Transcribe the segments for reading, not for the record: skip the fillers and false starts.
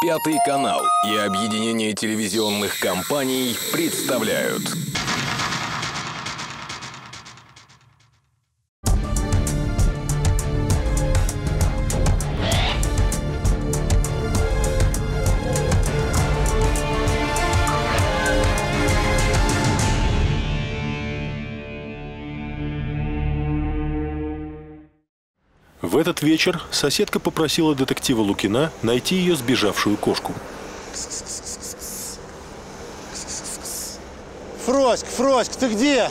Пятый канал и объединение телевизионных компаний представляют. В этот вечер соседка попросила детектива Лукина найти ее сбежавшую кошку. Фроська, Фроська, ты где?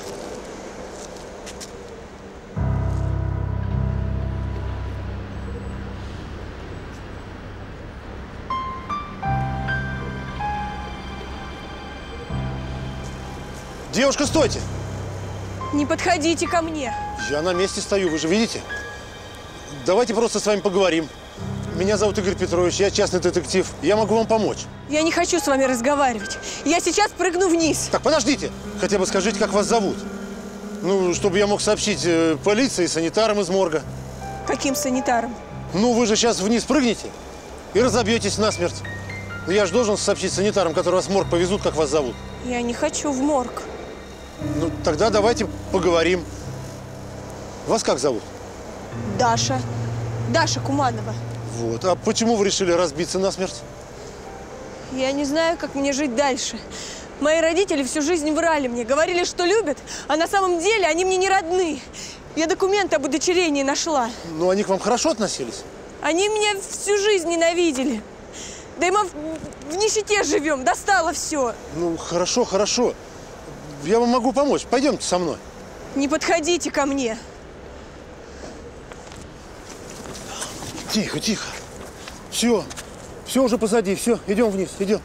Девушка, стойте! Не подходите ко мне. Я на месте стою, вы же видите? Давайте просто с вами поговорим. Меня зовут Игорь Петрович, я частный детектив. Я могу вам помочь. Я не хочу с вами разговаривать. Я сейчас прыгну вниз. Так, подождите. Хотя бы скажите, как вас зовут. Ну, чтобы я мог сообщить полиции и санитарам из морга. Каким санитарам? Ну, вы же сейчас вниз прыгнете и разобьетесь насмерть. Но я же должен сообщить санитарам, которые вас в морг повезут, как вас зовут. Я не хочу в морг. Ну, тогда давайте поговорим. Вас как зовут? Даша. Даша Куманова. Вот. А почему вы решили разбиться насмерть? Я не знаю, как мне жить дальше. Мои родители всю жизнь врали мне, говорили, что любят, а на самом деле они мне не родны. Я документы об удочерении нашла. Ну, они к вам хорошо относились? Они меня всю жизнь ненавидели. Да и мы в нищете живем, достало все. Ну, хорошо, хорошо. Я вам могу помочь. Пойдемте со мной. Не подходите ко мне. Тихо, тихо. Все. Все уже позади. Все, идем вниз, идем.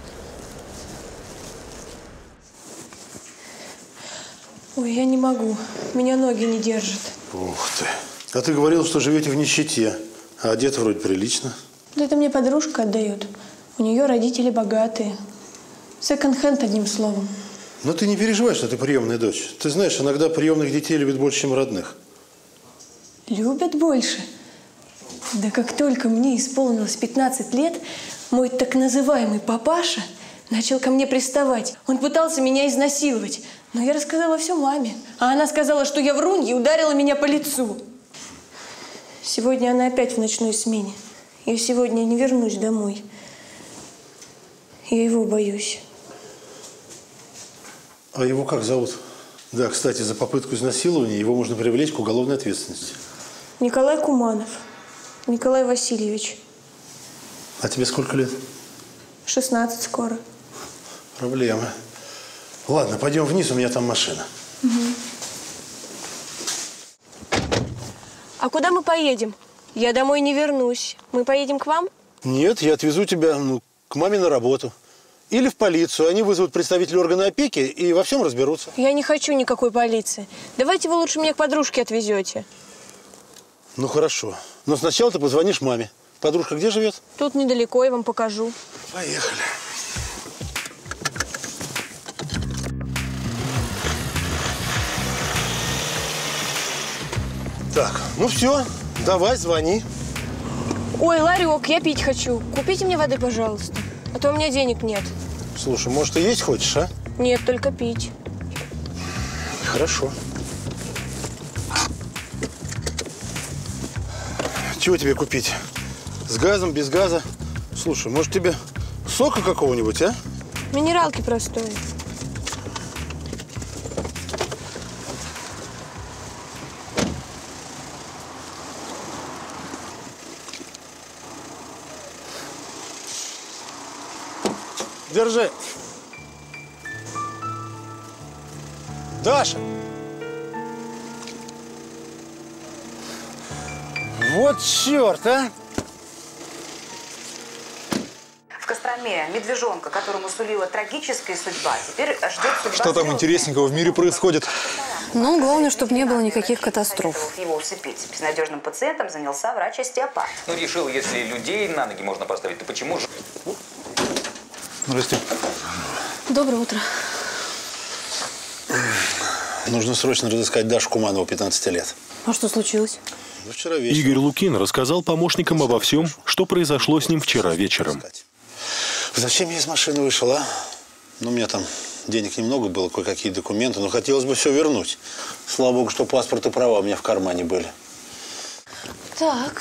Ой, я не могу. Меня ноги не держат. Ух ты. А ты говорил, что живете в нищете. А одет вроде прилично. Да это мне подружка отдает. У нее родители богатые. Секонд-хенд, одним словом. Но ты не переживай, что ты приемная дочь. Ты знаешь, иногда приемных детей любят больше, чем родных. Любят больше? Да как только мне исполнилось 15 лет, мой так называемый папаша начал ко мне приставать. Он пытался меня изнасиловать. Но я рассказала все маме. А она сказала, что я врунья, и ударила меня по лицу. Сегодня она опять в ночной смене. Я сегодня не вернусь домой. Я его боюсь. А его как зовут? Да, кстати, за попытку изнасилования его можно привлечь к уголовной ответственности. Николай Куманов. Николай Васильевич. А тебе сколько лет? 16 скоро. Проблемы. Ладно, пойдем вниз, у меня там машина. Угу. А куда мы поедем? Я домой не вернусь. Мы поедем к вам? Нет, я отвезу тебя к маме на работу. Или в полицию. Они вызовут представителей органа опеки и во всем разберутся. Я не хочу никакой полиции. Давайте вы лучше меня к подружке отвезете. Ну, хорошо. Но сначала ты позвонишь маме. Подружка где живет? Тут недалеко, я вам покажу. Поехали. Так, ну все, давай, звони. Ой, Ларек, я пить хочу. Купите мне воды, пожалуйста. А то у меня денег нет. Слушай, может, ты есть хочешь, а? Нет, только пить. Хорошо. Чего тебе купить? С газом, без газа? Слушай, может, тебе сока какого-нибудь, а? Минералки простой. Держи. Даша. Вот черт, а! В Костроме медвежонка, которому сулила трагическая судьба, теперь ждет судьба. Что там интересненького в мире происходит? Ну, главное, чтобы не было никаких катастроф. Его усыпить. Безнадежным пациентом занялся врач-остеопат. Ну, решил, если людей на ноги можно поставить, то почему же? Здрасте. Доброе утро. Нужно срочно разыскать Дашу Куманову, 15 лет. А что случилось? Вчера вечером. Игорь Лукин рассказал помощникам обо всем, что произошло с ним вчера вечером. Зачем я из машины вышел, а? Ну, у меня там денег немного было, кое-какие документы, но хотелось бы все вернуть. Слава богу, что паспорт и права у меня в кармане были. Так.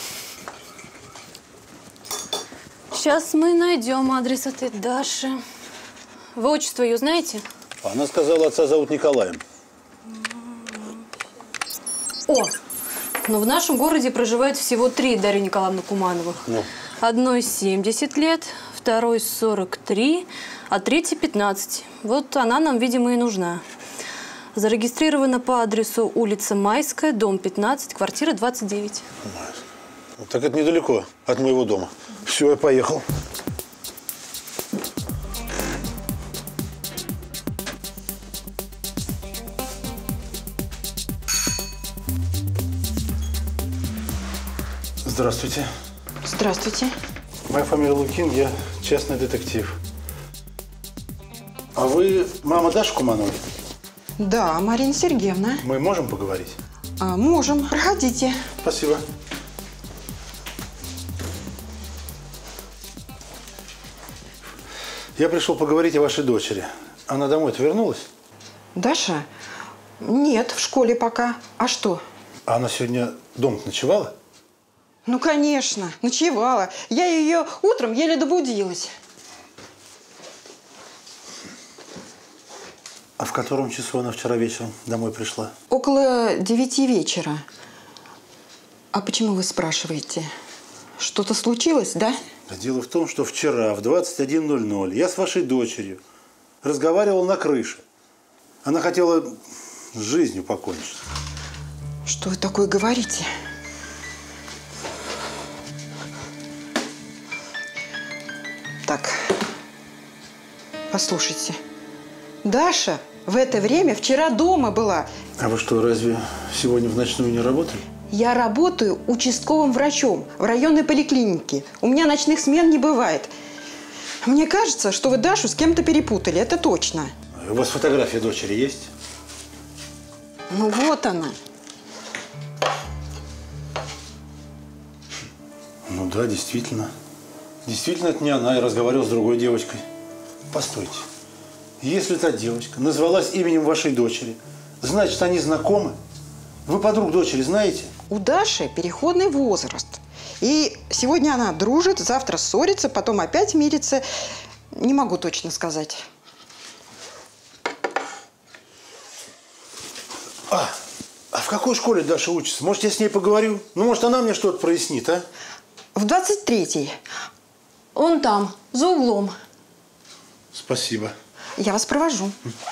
Сейчас мы найдем адрес этой Даши. Вы отчество ее знаете? Она сказала, отца зовут Николаем. О! Но в нашем городе проживает всего 3 Дарьи Николаевны Кумановых. Ну. Одной 70 лет, второй 43, а третьей 15. Вот она нам, видимо, и нужна. Зарегистрирована по адресу улица Майская, дом 15, квартира 29. Так это недалеко от моего дома. Все, я поехал. Здравствуйте. Здравствуйте. Моя фамилия Лукин, я частный детектив. А вы мама Даши Кумановой? Да, Марина Сергеевна. Мы можем поговорить? Можем. Проходите. Спасибо. Я пришел поговорить о вашей дочери. Она домой-то вернулась? Даша? Нет, в школе пока. А что? А она сегодня дома ночевала? Ну, конечно, ночевала. Я ее утром еле добудилась. А в котором часу она вчера вечером домой пришла? Около 9 вечера. А почему вы спрашиваете? Что-то случилось, да? Дело в том, что вчера в 21:00 я с вашей дочерью разговаривал на крыше. Она хотела с жизнью покончить. Что вы такое говорите? Так, послушайте. Даша в это время вчера дома была. А вы что, разве сегодня в ночную не работали? Я работаю участковым врачом в районной поликлинике. У меня ночных смен не бывает. Мне кажется, что вы Дашу с кем-то перепутали. Это точно. У вас фотография дочери есть? Ну вот она. Ну да, действительно. Действительно, это не она. Я разговаривал с другой девочкой. Постойте. Если та девочка назвалась именем вашей дочери, значит, они знакомы? Вы подруг дочери знаете? У Даши переходный возраст. И сегодня она дружит, завтра ссорится, потом опять мирится. Не могу точно сказать. А в какой школе Даша учится? Может, я с ней поговорю? Ну, может, она мне что-то прояснит, а? В 23-й. Он там, за углом. Спасибо. Я вас провожу.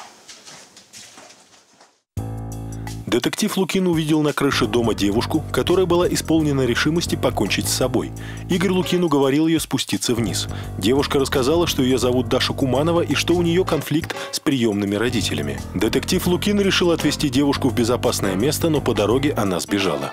Детектив Лукин увидел на крыше дома девушку, которая была исполнена решимости покончить с собой. Игорь Лукин уговорил ее спуститься вниз. Девушка рассказала, что ее зовут Даша Куманова и что у нее конфликт с приемными родителями. Детектив Лукин решил отвезти девушку в безопасное место, но по дороге она сбежала.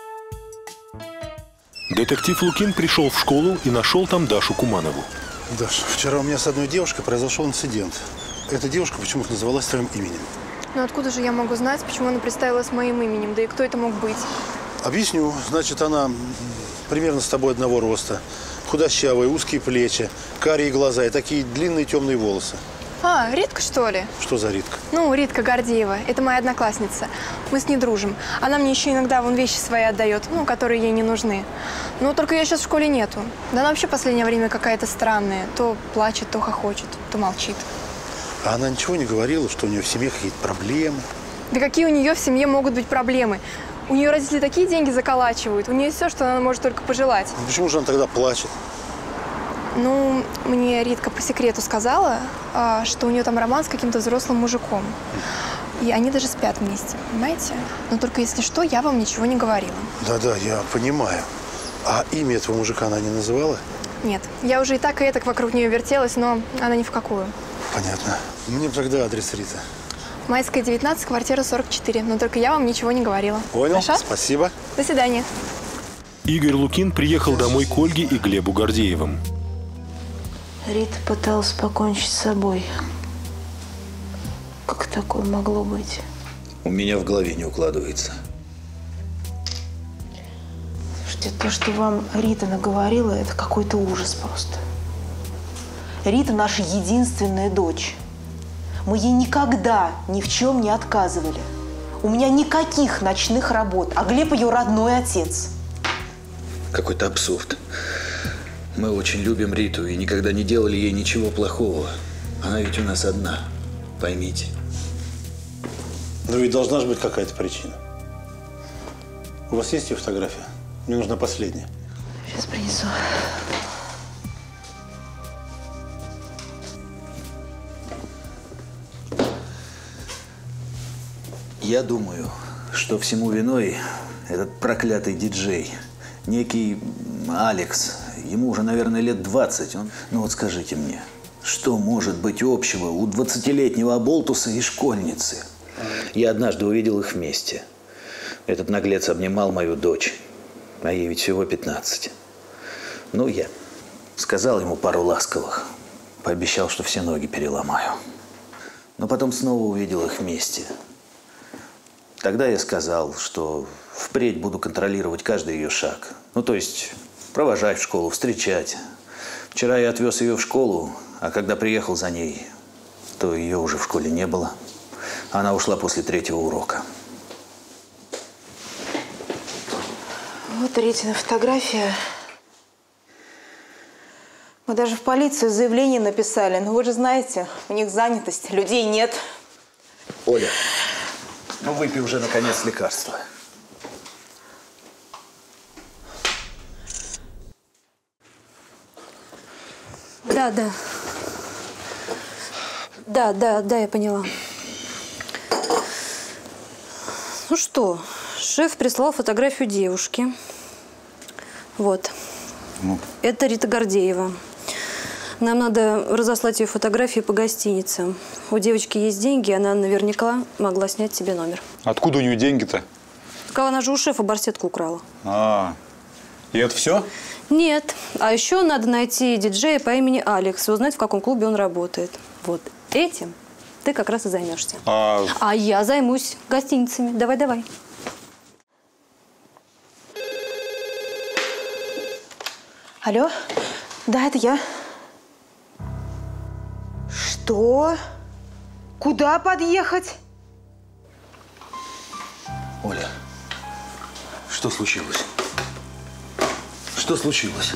Детектив Лукин пришел в школу и нашел там Дашу Куманову. Даша, вчера у меня с одной девушкой произошел инцидент. Эта девушка почему-то называлась твоим именем. Ну откуда же я могу знать, почему она представилась моим именем? Да и кто это мог быть? Объясню. Значит, она примерно с тобой одного роста. Худощавые, узкие плечи, карие глаза и такие длинные темные волосы. А, Ритка, что ли? Что за Ритка? Ну, Ритка Гордеева. Это моя одноклассница. Мы с ней дружим. Она мне еще иногда вон вещи свои отдает, ну, которые ей не нужны. Но только ее сейчас в школе нету. Да она вообще в последнее время какая-то странная. То плачет, то хохочет, то молчит. А она ничего не говорила, что у нее в семье какие-то проблемы? Да какие у нее в семье могут быть проблемы? У нее родители такие деньги заколачивают. У нее все, что она может только пожелать. Ну, почему же она тогда плачет? Ну, мне Ритка по секрету сказала, что у нее там роман с каким-то взрослым мужиком. И они даже спят вместе, понимаете? Но только если что, я вам ничего не говорила. Да-да, я понимаю. А имя этого мужика она не называла? Нет, я уже и так вокруг нее вертелась, но она ни в какую. Понятно. Мне тогда адрес Риты. Майская, 19, квартира 44. Но только я вам ничего не говорила. Понял, Хорошо? спасибо. До свидания. Игорь Лукин приехал домой к Ольге и Глебу Гордеевым. Рита пыталась покончить с собой. Как такое могло быть? У меня в голове не укладывается. Слушайте, то, что вам Рита наговорила, это какой-то ужас просто. Рита наша единственная дочь. Мы ей никогда ни в чем не отказывали. У меня никаких ночных работ, а Глеб ее родной отец. Какой-то абсурд. Мы очень любим Риту и никогда не делали ей ничего плохого. Она ведь у нас одна. Поймите. Но ведь должна же быть какая-то причина. У вас есть ее фотография? Мне нужна последняя. Сейчас принесу. Я думаю, что всему виной этот проклятый диджей. Некий Алекс. Ему уже, наверное, лет 20. Ну вот скажите мне, что может быть общего у 20-летнего оболтуса и школьницы? Я однажды увидел их вместе. Этот наглец обнимал мою дочь, а ей ведь всего 15. Ну, я сказал ему пару ласковых, пообещал, что все ноги переломаю. Но потом снова увидел их вместе. Тогда я сказал, что впредь буду контролировать каждый ее шаг. Ну, то есть провожать в школу, встречать. Вчера я отвез ее в школу, а когда приехал за ней, то ее уже в школе не было. Она ушла после 3-го урока. Вот Ритина фотография. Мы даже в полицию заявление написали. Но вы же знаете, у них занятость, людей нет. Оля, ну выпей уже, наконец, лекарство. Да, я поняла. Ну что, шеф прислал фотографию девушки. Вот. Ну. Это Рита Гордеева. Нам надо разослать ее фотографии по гостиницам. У девочки есть деньги, она наверняка могла снять себе номер. Откуда у нее деньги-то? Так она же у шефа барсетку украла. И это все? Нет. А еще надо найти диджея по имени Алекс и узнать, в каком клубе он работает. Вот этим ты как раз и займешься. А я займусь гостиницами. Давай. Алло? Да, это я. Что? Куда подъехать? Оля, что случилось? Что случилось?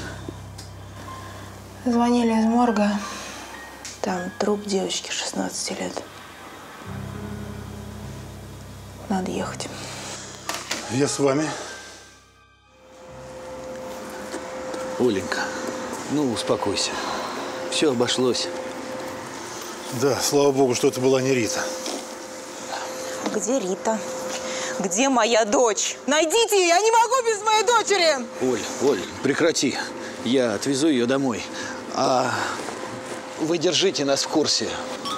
Звонили из морга. Там труп девочки 16 лет. Надо ехать. Я с вами. Оленька, ну успокойся. Все обошлось. Да, слава богу, что это была не Рита. Где Рита? Где моя дочь? Найдите ее! Я не могу без моей дочери! Оль, прекрати. Я отвезу ее домой. А вы держите нас в курсе.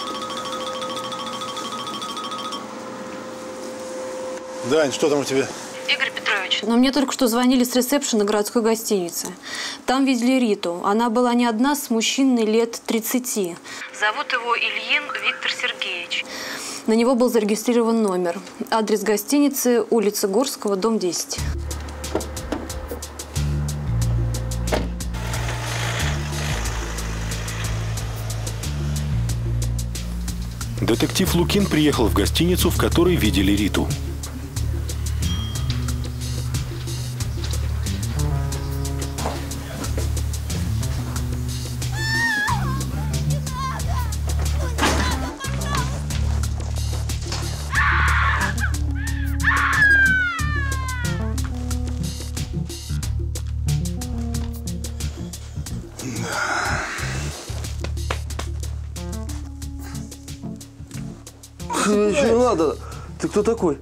Дань, что там у тебя? Игорь Петрович. Но мне только что звонили с ресепшена городской гостиницы. Там видели Риту. Она была не одна, с мужчиной лет 30. Зовут его Ильин Виктор Сергеевич. На него был зарегистрирован номер. Адрес гостиницы – улица Горского, дом 10. Детектив Лукин приехал в гостиницу, в которой видели Риту. Еще надо. Ты кто такой?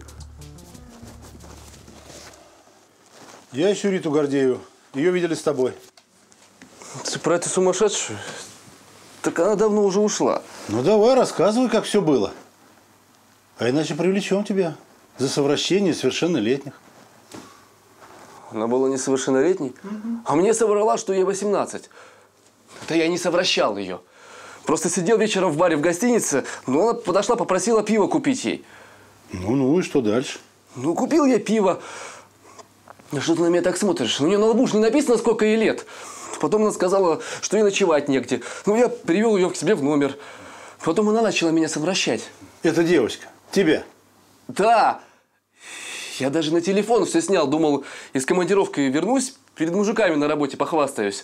Я ищу Риту Гордееву. Ее видели с тобой. Ты про эту сумасшедшую? Так она давно уже ушла. Ну давай, рассказывай, как все было. А иначе привлечем тебя за совращение совершеннолетних. Она была несовершеннолетней? А мне соврала, что ей 18. Да я не совращал ее. Просто сидел вечером в баре в гостинице, но она подошла, попросила пиво купить ей. Ну и что дальше? Ну, купил я пиво. Что ты на меня так смотришь? У нее на лбу ж не написано, сколько ей лет. Потом она сказала, что ей ночевать негде. Ну, я привел ее к себе в номер. Потом она начала меня совращать. Это девочка? Тебя? Да. Я даже на телефон все снял. Думал, из командировки вернусь, перед мужиками на работе похвастаюсь.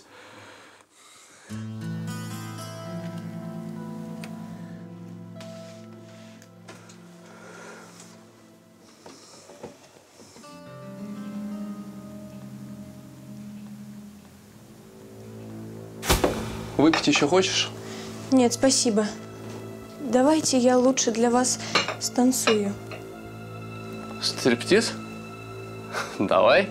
Выпить еще хочешь? Нет, спасибо. Давайте я лучше для вас станцую. Стриптиз? Давай.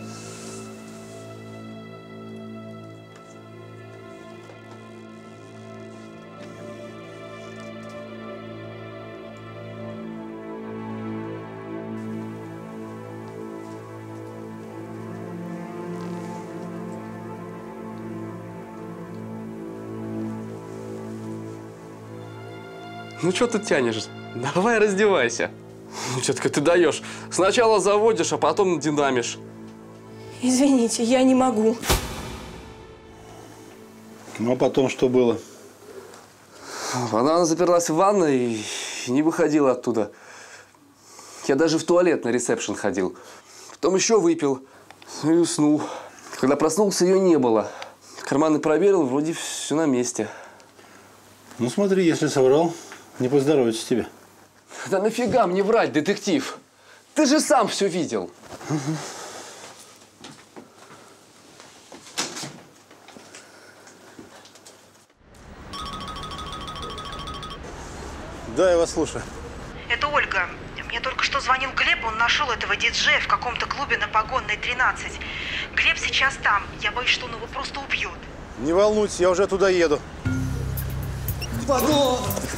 Ну, что ты тянешь? Давай раздевайся. Ну, тетка, ты даешь. Сначала заводишь, а потом динамишь. Извините, я не могу. Ну, а потом что было? Она заперлась в ванной и не выходила оттуда. Я даже в туалет на ресепшн ходил. Потом еще выпил и уснул. Когда проснулся, ее не было. Карманы проверил, вроде все на месте. Ну, смотри, если соврал, не поздоровится тебе. Да нафига мне врать, детектив? Ты же сам все видел. Да, я вас слушаю. Это Ольга. Мне только что звонил Глеб, он нашел этого диджея в каком-то клубе на Погонной, 13. Глеб сейчас там. Я боюсь, что он его просто убьет. Не волнуйтесь, я уже туда еду. Подон!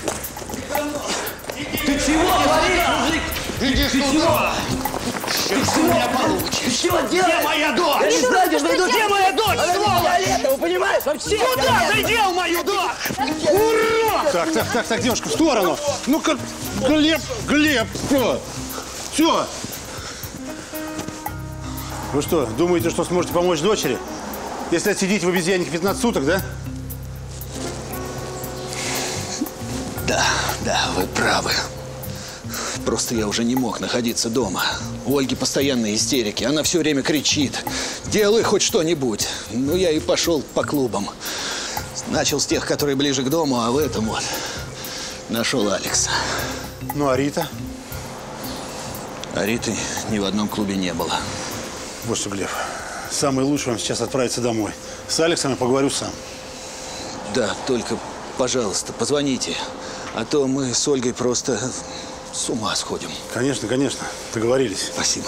Ты чего говоришь, мужик? Иди сюда! Сейчас у меня получишь! Ты чего делаешь? Где моя дочь? Я не знаю, где моя дочь, сволочь! Вы понимаешь, вообще? Куда ты дел мою дочь? Ура! Так, девушка, в сторону! Ну-ка, Глеб, все! Вы что, думаете, что сможете помочь дочери? Если отсидите в обезьяннике 15 суток, да? Да, вы правы. Просто я уже не мог находиться дома. У Ольги постоянные истерики. Она все время кричит. Делай хоть что-нибудь. Ну, я и пошел по клубам. Начал с тех, которые ближе к дому, а в этом вот нашел Алекса. Ну, а Рита? А Риты ни в одном клубе не было. Вот что, Глеб, самое лучшее вам сейчас отправиться домой. С Алексом я поговорю сам. Да, только, пожалуйста, позвоните. А то мы с Ольгой просто с ума сходим. Конечно, договорились. Спасибо.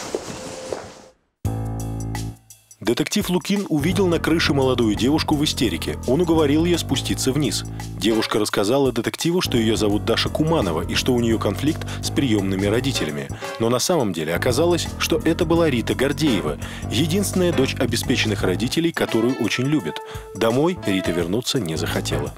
Детектив Лукин увидел на крыше молодую девушку в истерике. Он уговорил ее спуститься вниз. Девушка рассказала детективу, что ее зовут Даша Куманова и что у нее конфликт с приемными родителями. Но на самом деле оказалось, что это была Рита Гордеева, единственная дочь обеспеченных родителей, которую очень любят. Домой Рита вернуться не захотела.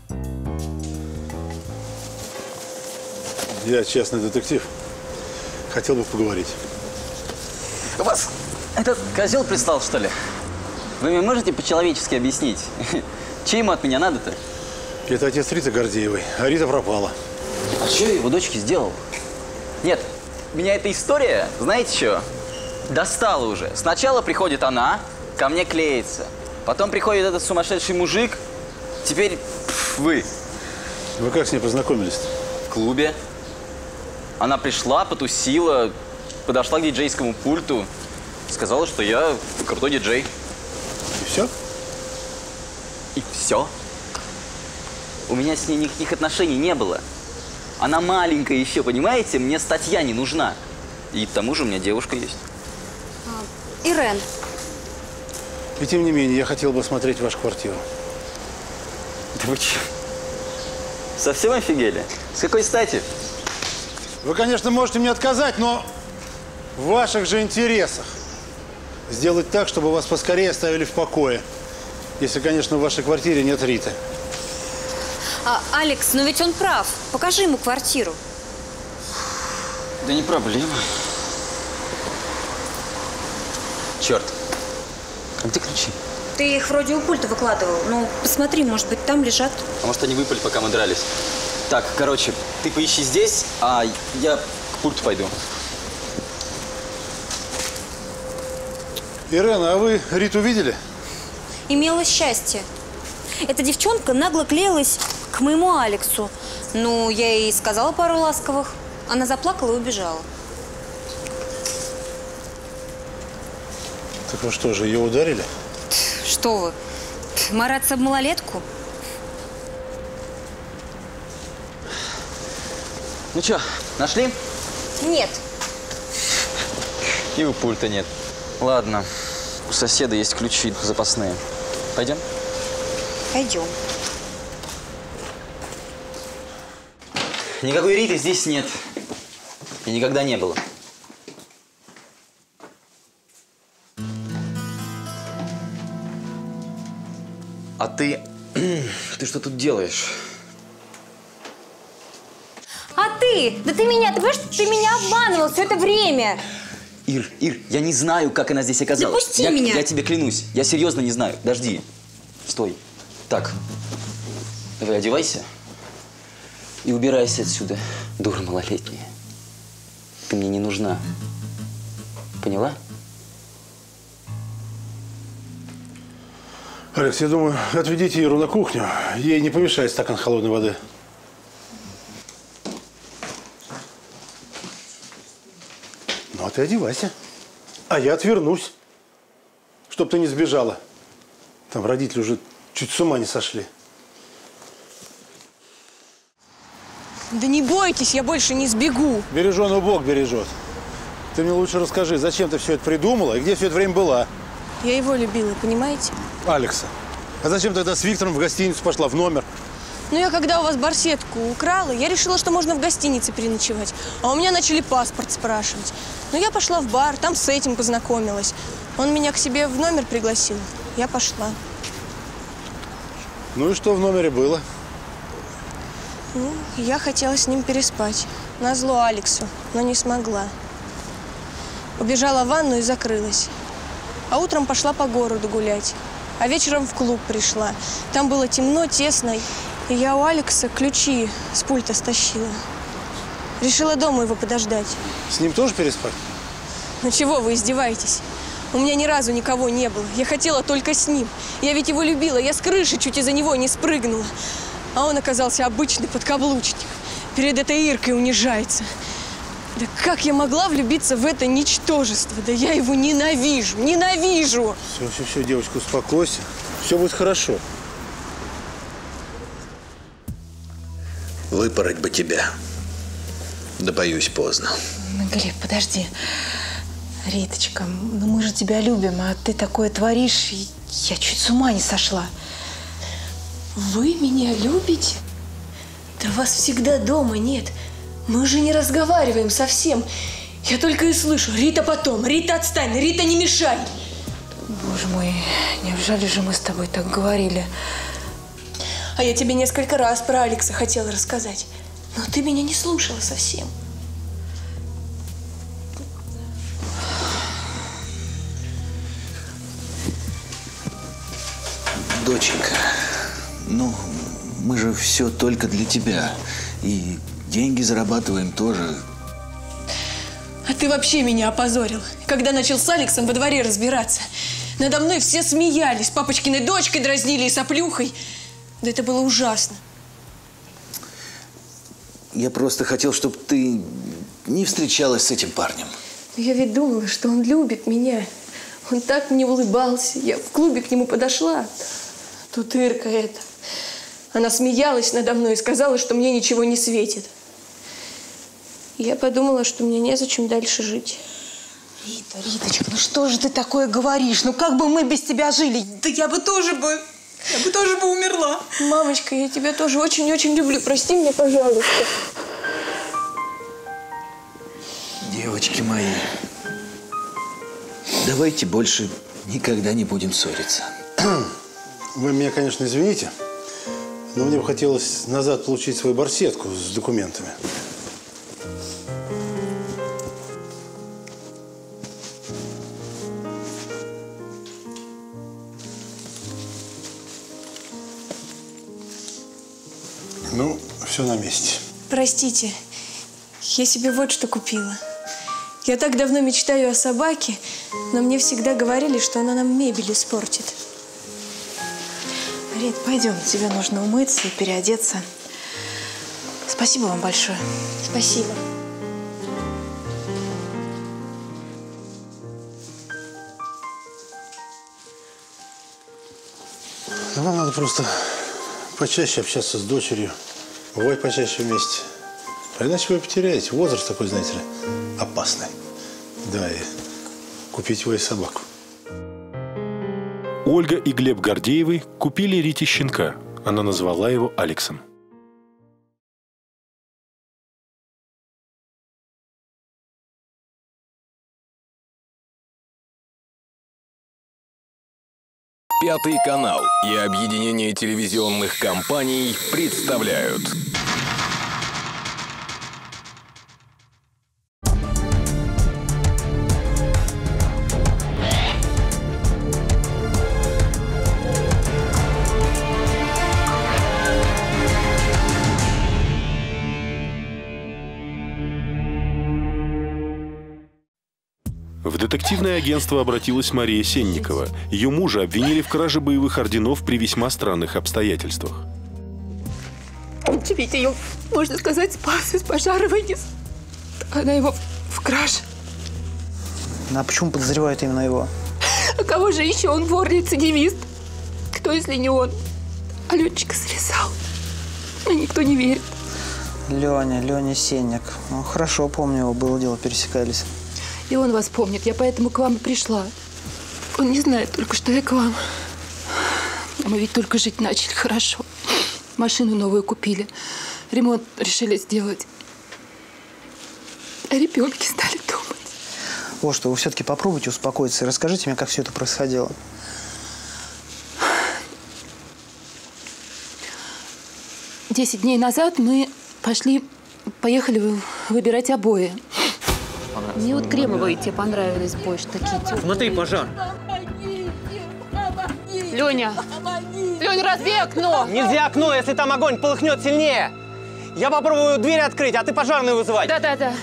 Я частный детектив. Хотел бы поговорить. У вас этот козел пристал, что ли? Вы мне можете по-человечески объяснить, че ему от меня надо-то? Это отец Риты Гордеевой, а Рита пропала. А что я его дочке сделал? Нет, меня эта история, знаете что, достала уже. Сначала приходит она, ко мне клеится. Потом приходит этот сумасшедший мужик. Теперь вы. Вы как с ней познакомились-то? В клубе. Она пришла, потусила, подошла к диджейскому пульту, сказала, что я крутой диджей. И все? И все? У меня с ней никаких отношений не было. Она маленькая еще, понимаете? Мне статья не нужна. И к тому же у меня девушка есть. Ирен. И тем не менее, я хотел бы осмотреть вашу квартиру. Да вы че? Совсем офигели? С какой стати? Вы, конечно, можете мне отказать, но в ваших же интересах сделать так, чтобы вас поскорее оставили в покое. Если, конечно, в вашей квартире нет Риты. Алекс, но ведь он прав. Покажи ему квартиру. Да не проблема. Черт. А где ключи? Ты их вроде у пульта выкладывал. Ну, посмотри, может быть, там лежат. А может, они выпали, пока мы дрались. Так, короче, ты поищи здесь, а я к пульту пойду. Ирена, а вы Риту видели? Имела счастье. Эта девчонка нагло клеилась к моему Алексу. Ну, я ей сказала пару ласковых. Она заплакала и убежала. Так вы что же, ее ударили? Что вы? Мараться об малолетку? Ну что, нашли? Нет. И у пульта нет. Ладно, у соседа есть ключи запасные. Пойдем? Пойдем. Никакой Риты здесь нет. И никогда не было. А ты... ты что тут делаешь? А ты? Да ты меня, ты понимаешь, ты меня обманывал все это время. Ир, я не знаю, как она здесь оказалась. Допусти меня. Я тебе клянусь. Я серьезно не знаю. Подожди. Стой. Так. Давай одевайся. И убирайся отсюда, дура малолетняя. Ты мне не нужна. Поняла? Алекс, я думаю, отведите Иру на кухню. Ей не помешает стакан холодной воды. Ну, а ты одевайся. А я отвернусь. Чтоб ты не сбежала. Там родители уже чуть с ума не сошли. Да не бойтесь, я больше не сбегу. Береженого Бог бережет. Ты мне лучше расскажи, зачем ты все это придумала и где все это время была? Я его любила, понимаете? Алекса. А зачем тогда с Виктором в гостиницу пошла, в номер? Ну, я когда у вас барсетку украла, я решила, что можно в гостинице переночевать. А у меня начали паспорт спрашивать. Ну, я пошла в бар, там с этим познакомилась. Он меня к себе в номер пригласил. Я пошла. Ну и что в номере было? Ну, я хотела с ним переспать. Назло Алексу, но не смогла. Убежала в ванну и закрылась. А утром пошла по городу гулять. А вечером в клуб пришла. Там было темно, тесно. И я у Алекса ключи с пульта стащила. Решила дома его подождать. С ним тоже переспать? Ну чего вы издеваетесь? У меня ни разу никого не было. Я хотела только с ним. Я ведь его любила. Я с крыши чуть из-за него не спрыгнула. А он оказался обычный подкаблучник. Перед этой Иркой унижается. Да как я могла влюбиться в это ничтожество? Да я его ненавижу, ненавижу! Все, девочка, успокойся. Все будет хорошо. Выпороть бы тебя. Да боюсь, поздно. Ну, Глеб, подожди. Риточка, ну мы же тебя любим, а ты такое творишь, и я чуть с ума не сошла. Вы меня любите? Да вас всегда дома нет. Мы же не разговариваем совсем. Я только и слышу: Рита потом, Рита отстань, Рита не мешай. Боже мой, неужели же мы с тобой так говорили? А я тебе несколько раз про Алекса хотела рассказать. Но ты меня не слушала совсем. Доченька, ну, мы же все только для тебя. И деньги зарабатываем тоже. А ты вообще меня опозорил, когда начал с Алексом во дворе разбираться. Надо мной все смеялись, папочкиной дочкой дразнили и соплюхой. Да это было ужасно. Я просто хотел, чтобы ты не встречалась с этим парнем. Я ведь думала, что он любит меня. Он так мне улыбался. Я в клубе к нему подошла. Тут Ирка эта. Она смеялась надо мной и сказала, что мне ничего не светит. Я подумала, что мне незачем дальше жить. Риточка, ну что же ты такое говоришь? Ну как бы мы без тебя жили? Да я бы тоже умерла. Мамочка, я тебя тоже очень-очень люблю. Прости меня, пожалуйста. Девочки мои, давайте больше никогда не будем ссориться. Вы меня, конечно, извините, но мне бы хотелось назад получить свою барсетку с документами. Ну, все на месте. Простите, я себе вот что купила. Я так давно мечтаю о собаке, но мне всегда говорили, что она нам мебель испортит. Рит, пойдем, тебе нужно умыться и переодеться. Спасибо вам большое. Спасибо. Нам надо просто почаще общаться с дочерью, бывать почаще вместе. А иначе вы потеряете. Возраст такой, знаете ли, опасный. Да, и купить его и собаку. Ольга и Глеб Гордеевы купили Рите щенка. Она назвала его Алексом. Пятый канал и объединение телевизионных компаний представляют. В детективное агентство обратилась Мария Сенникова. Ее мужа обвинили в краже боевых орденов при весьма странных обстоятельствах. Ведь ее, можно сказать, спас, из пожара вынес. Она его в краже. А почему подозревают именно его? А кого же еще? Он вор, рецидивист. Кто, если не он? А летчика связал. Но никто не верит. Леня Сенник. Ну, хорошо, помню его, было дело, пересекались. И он вас помнит. Я поэтому к вам и пришла. Он не знает только, что я к вам. А мы ведь только жить начали хорошо. Машину новую купили. Ремонт решили сделать. О ребенке стали думать. Вот что, вы все-таки попробуйте успокоиться и расскажите мне, как все это происходило. Десять дней назад мы поехали выбирать обои. Мне вот кремовые тебе понравились больше, такие теплые. Смотри, пожар. Леня, разбей окно! Нельзя окно, если там огонь полыхнет сильнее. Я попробую дверь открыть, а ты пожарную вызывать. Да.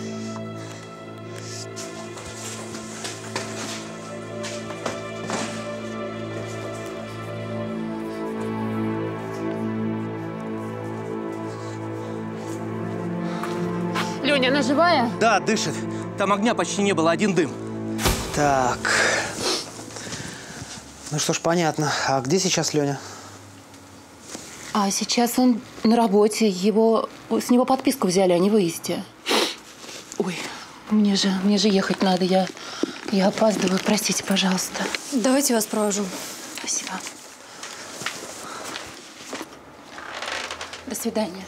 Леня, она живая? Да, дышит. Там огня почти не было, один дым. Так. Ну что ж, понятно. А где сейчас Леня? А сейчас он на работе. С него подписку взяли о невыезде. Ой, мне же ехать надо. Я опаздываю. Простите, пожалуйста. Давайте вас провожу. Спасибо. До свидания.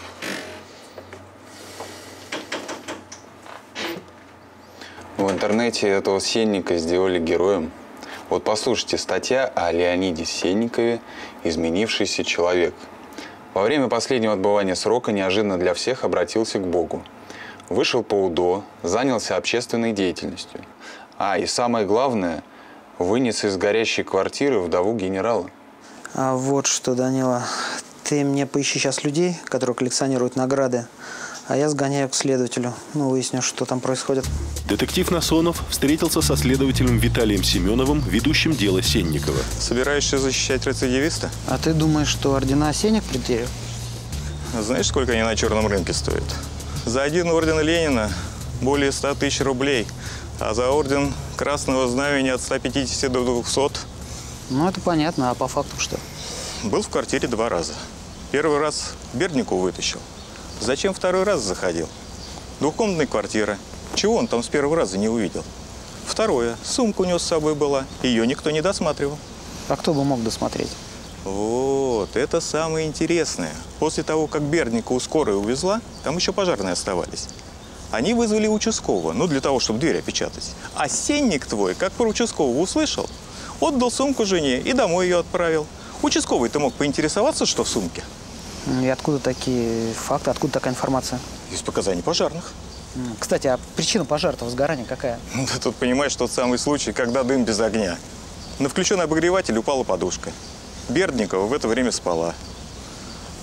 В интернете этого Сенника сделали героем. Вот послушайте, статья о Леониде Сенникове «Изменившийся человек». Во время последнего отбывания срока неожиданно для всех обратился к Богу. Вышел по УДО, занялся общественной деятельностью. И самое главное, вынес из горящей квартиры вдову генерала. А вот что, Данила, ты мне поищи сейчас людей, которые коллекционируют награды, а я сгоняю к следователю. Выясню, что там происходит. Детектив Насонов встретился со следователем Виталием Семеновым, ведущим дело Сенникова. Собираешься защищать рецидивиста? А ты думаешь, что ордена Сенник предъявил? Знаешь, сколько они на черном рынке стоят? За один орден Ленина более 100 тысяч рублей, а за орден Красного Знамени от 150 до 200. Ну, это понятно. А по факту что? Был в квартире 2 раза. Первый раз Берднику вытащил. Зачем второй раз заходил? Двухкомнатная квартира. Чего он там с первого раза не увидел? Второе. Сумка у него с собой была. Ее никто не досматривал. А кто бы мог досмотреть? Вот, это самое интересное. После того, как Бердникову скорая увезла, там еще пожарные оставались. Они вызвали участкового, для того, чтобы дверь опечатать. А Сенник твой, как про участкового услышал, отдал сумку жене и домой ее отправил. Участковый-то мог поинтересоваться, что в сумке. И откуда такие факты, откуда такая информация? Из показаний пожарных. Кстати, а причина пожара-то, возгорания какая? Да тут, понимаешь, тот самый случай, когда дым без огня. На включенный обогреватель упала подушка. Бердникова в это время спала.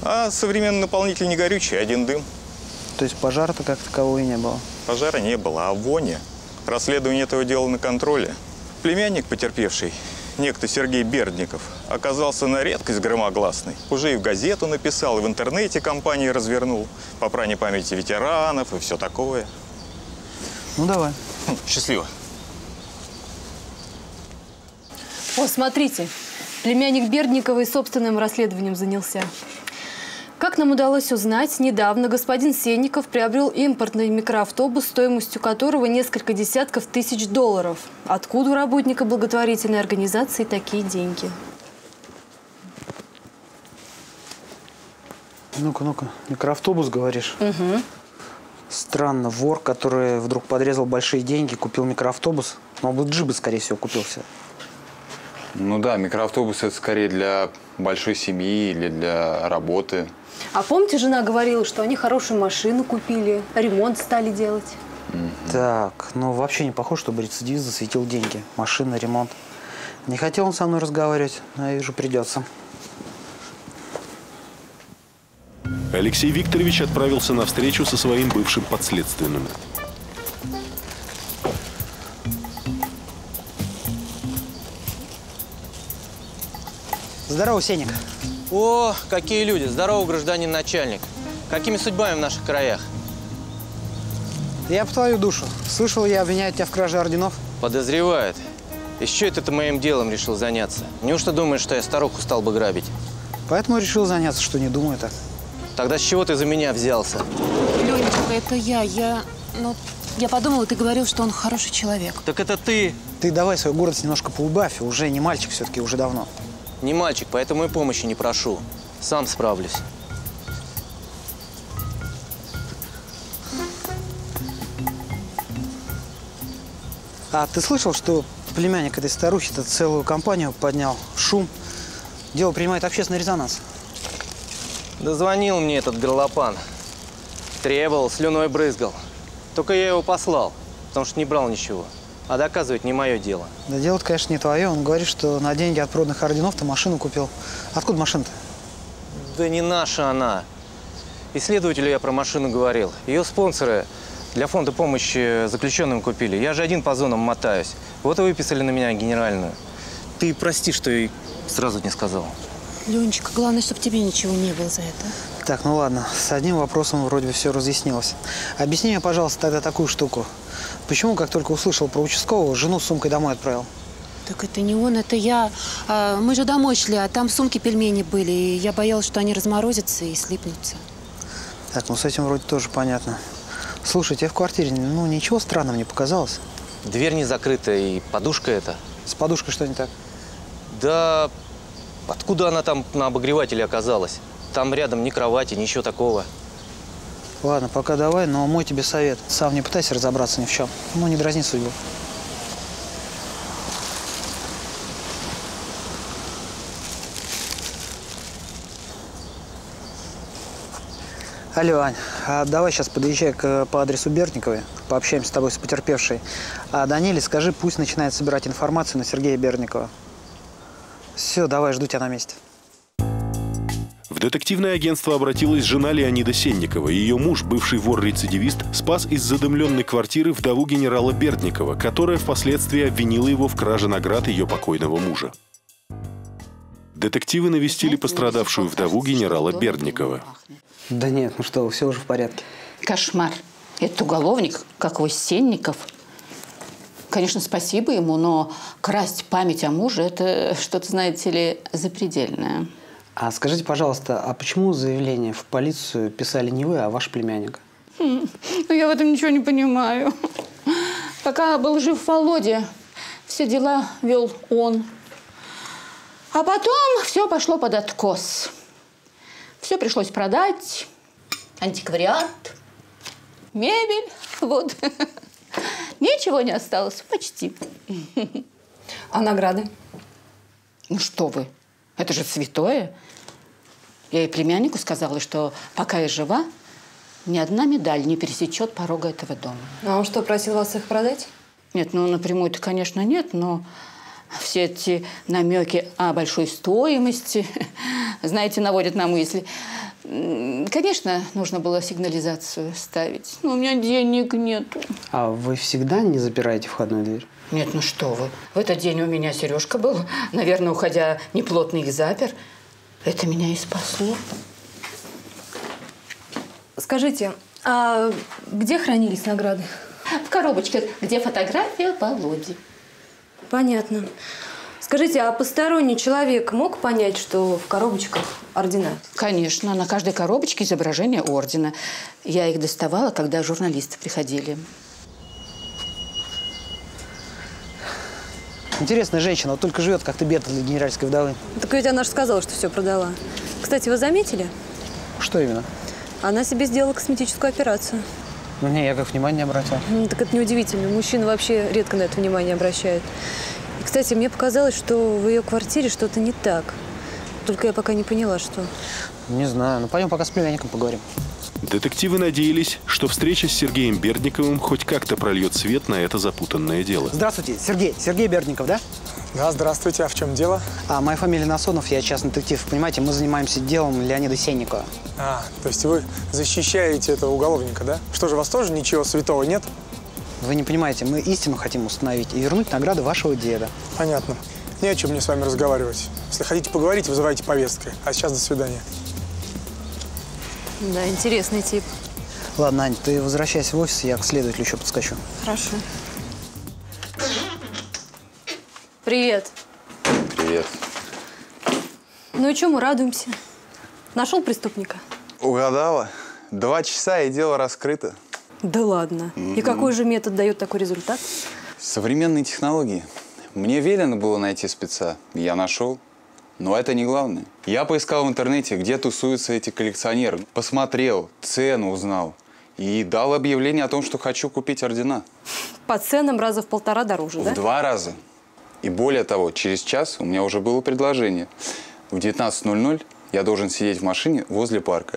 А современный наполнитель не горючий, один дым. То есть пожара-то как такового и не было? Пожара не было, а вони. Расследование этого дела на контроле. Племянник потерпевший, некто Сергей Бердников, оказался на редкость громогласный. Уже и в газету написал, и в интернете компании развернул. По пране памяти ветеранов и все такое. Ну, давай. Счастливо. О, смотрите, племянник Бердникова и собственным расследованием занялся. Как нам удалось узнать, недавно господин Сенников приобрел импортный микроавтобус, стоимостью которого несколько десятков тысяч долларов. Откуда у работника благотворительной организации такие деньги? Ну-ка, микроавтобус, говоришь? Угу. Странно, вор, который вдруг подрезал большие деньги, купил микроавтобус. Но он бы джип, скорее всего, купился. Ну да, микроавтобус – это скорее для большой семьи или для работы. А помните, жена говорила, что они хорошую машину купили, ремонт стали делать? Так, ну вообще не похоже, чтобы рецидивист засветил деньги. Машина, ремонт. Не хотел он со мной разговаривать, но я вижу, придется. Алексей Викторович отправился на встречу со своим бывшим подследственным. Здорово, Сеник. О, какие люди. Здорово, гражданин начальник. Какими судьбами в наших краях? Я по твою душу. Слышал, я обвиняю тебя в краже орденов. Подозревает. И с чего это ты моим делом решил заняться? Неужто думаешь, что я старуху стал бы грабить? Поэтому решил заняться, что не думаю так. Тогда с чего ты за меня взялся? Ленечка, это я. Я подумала, ты говорил, что он хороший человек. Так это ты. Ты давай свою гордость немножко поубавь. Уже не мальчик все-таки, уже давно. Не мальчик, поэтому и помощи не прошу. Сам справлюсь. А ты слышал, что племянник этой старухи-то целую компанию поднял? Шум. Дело принимает общественный резонанс. Дозвонил мне этот горлопан. Требовал, слюной брызгал. Только я его послал, потому что не брал ничего. А доказывать не мое дело. Да дело-то, конечно, не твое. Он говорит, что на деньги от проданных орденов ты машину купил. Откуда машина-то? Да не наша она. Исследователю я про машину говорил. Ее спонсоры для фонда помощи заключенным купили. Я же один по зонам мотаюсь. Вот и выписали на меня генеральную. Ты прости, что и сразу не сказал. Ленечка, главное, чтобы тебе ничего не было за это. Так, ну ладно. С одним вопросом вроде бы все разъяснилось. Объясни мне, пожалуйста, тогда такую штуку. Почему, как только услышал про участкового, жену с сумкой домой отправил? Так это не он, это я. Мы же домой шли, а там в сумке пельмени были. И я боялась, что они разморозятся и слипнутся. Так, ну с этим вроде тоже понятно. Слушай, тебе в квартире, ну, ничего странного не показалось? Дверь не закрыта и подушка эта. С подушкой что не так? Да откуда она там на обогревателе оказалась? Там рядом ни кровати, ничего такого. Ладно, пока давай, но мой тебе совет. Сам не пытайся разобраться ни в чем. Ну, не дразни судьбу. Алло, Ань, а давай сейчас подъезжай по адресу Бердниковой, пообщаемся с тобой с потерпевшей. А Даниле скажи, пусть начинает собирать информацию на Сергея Бердникова. Все, давай, жду тебя на месте. В детективное агентство обратилась жена Леонида Сенникова. Ее муж, бывший вор-рецидивист, спас из задымленной квартиры вдову генерала Бердникова, которая впоследствии обвинила его в краже наград ее покойного мужа. Детективы навестили пострадавшую вдову генерала Бердникова. Да нет, ну что, все уже в порядке. Кошмар. Этот уголовник, как его Сенников. Конечно, спасибо ему, но красть память о муже – это что-то, знаете ли, запредельное. А скажите, пожалуйста, а почему заявление в полицию писали не вы, а ваш племянник? Ну, я в этом ничего не понимаю. Пока был жив Володя, все дела вел он. А потом все пошло под откос. Все пришлось продать. Антиквариат, мебель. Вот. Ничего не осталось. Почти. А награды? Ну что вы. Это же святое. Я и племяннику сказала, что пока я жива, ни одна медаль не пересечет порога этого дома. А он что, просил вас их продать? Нет, ну напрямую-то, конечно, нет, но все эти намеки о большой стоимости, знаете, наводят на мысль. Конечно, нужно было сигнализацию ставить, но у меня денег нету. А вы всегда не запираете входную дверь? Нет, ну что вы. В этот день у меня Сережка был. Наверное, уходя, неплотно их запер. Это меня и спасло. Скажите, а где хранились награды? В коробочке, где фотография Володи. Понятно. Скажите, а посторонний человек мог понять, что в коробочках ордена? Конечно, на каждой коробочке изображение ордена. Я их доставала, когда журналисты приходили. Интересная женщина, вот только живет как-то бедно для генеральской вдовы. Так ведь она же сказала, что все продала. Кстати, вы заметили? Что именно? Она себе сделала косметическую операцию. Ну, не, я как внимания не обратил. Так это неудивительно. Мужчины вообще редко на это внимание обращают. И, кстати, мне показалось, что в ее квартире что-то не так. Только я пока не поняла, что. Не знаю. Ну, пойдем пока с племянником поговорим. Детективы надеялись, что встреча с Сергеем Бердниковым хоть как-то прольет свет на это запутанное дело. Здравствуйте, Сергей. Сергей Бердников, да? Да, здравствуйте. А в чем дело? Моя фамилия Насонов, я частный детектив. Понимаете, мы занимаемся делом Леонида Сенникова. То есть вы защищаете этого уголовника, да? Что же, у вас тоже ничего святого нет? Вы не понимаете, мы истину хотим установить и вернуть награду вашего деда. Понятно. Не о чем мне с вами разговаривать. Если хотите поговорить, вызывайте повесткой. А сейчас до свидания. Да, интересный тип. Ладно, Ань, ты возвращайся в офис, я к следователю еще подскочу. Хорошо. Привет. Привет. Ну и чему мы радуемся? Нашел преступника? Угадала. 2 часа и дело раскрыто. Да ладно. И какой же метод дает такой результат? Современные технологии. Мне велено было найти спеца. Я нашел. Но это не главное. Я поискал в интернете, где тусуются эти коллекционеры. Посмотрел, цену узнал. И дал объявление о том, что хочу купить ордена. По ценам раза в 1,5 дороже, да? В 2 раза. И более того, через час у меня уже было предложение. В 19:00 я должен сидеть в машине возле парка.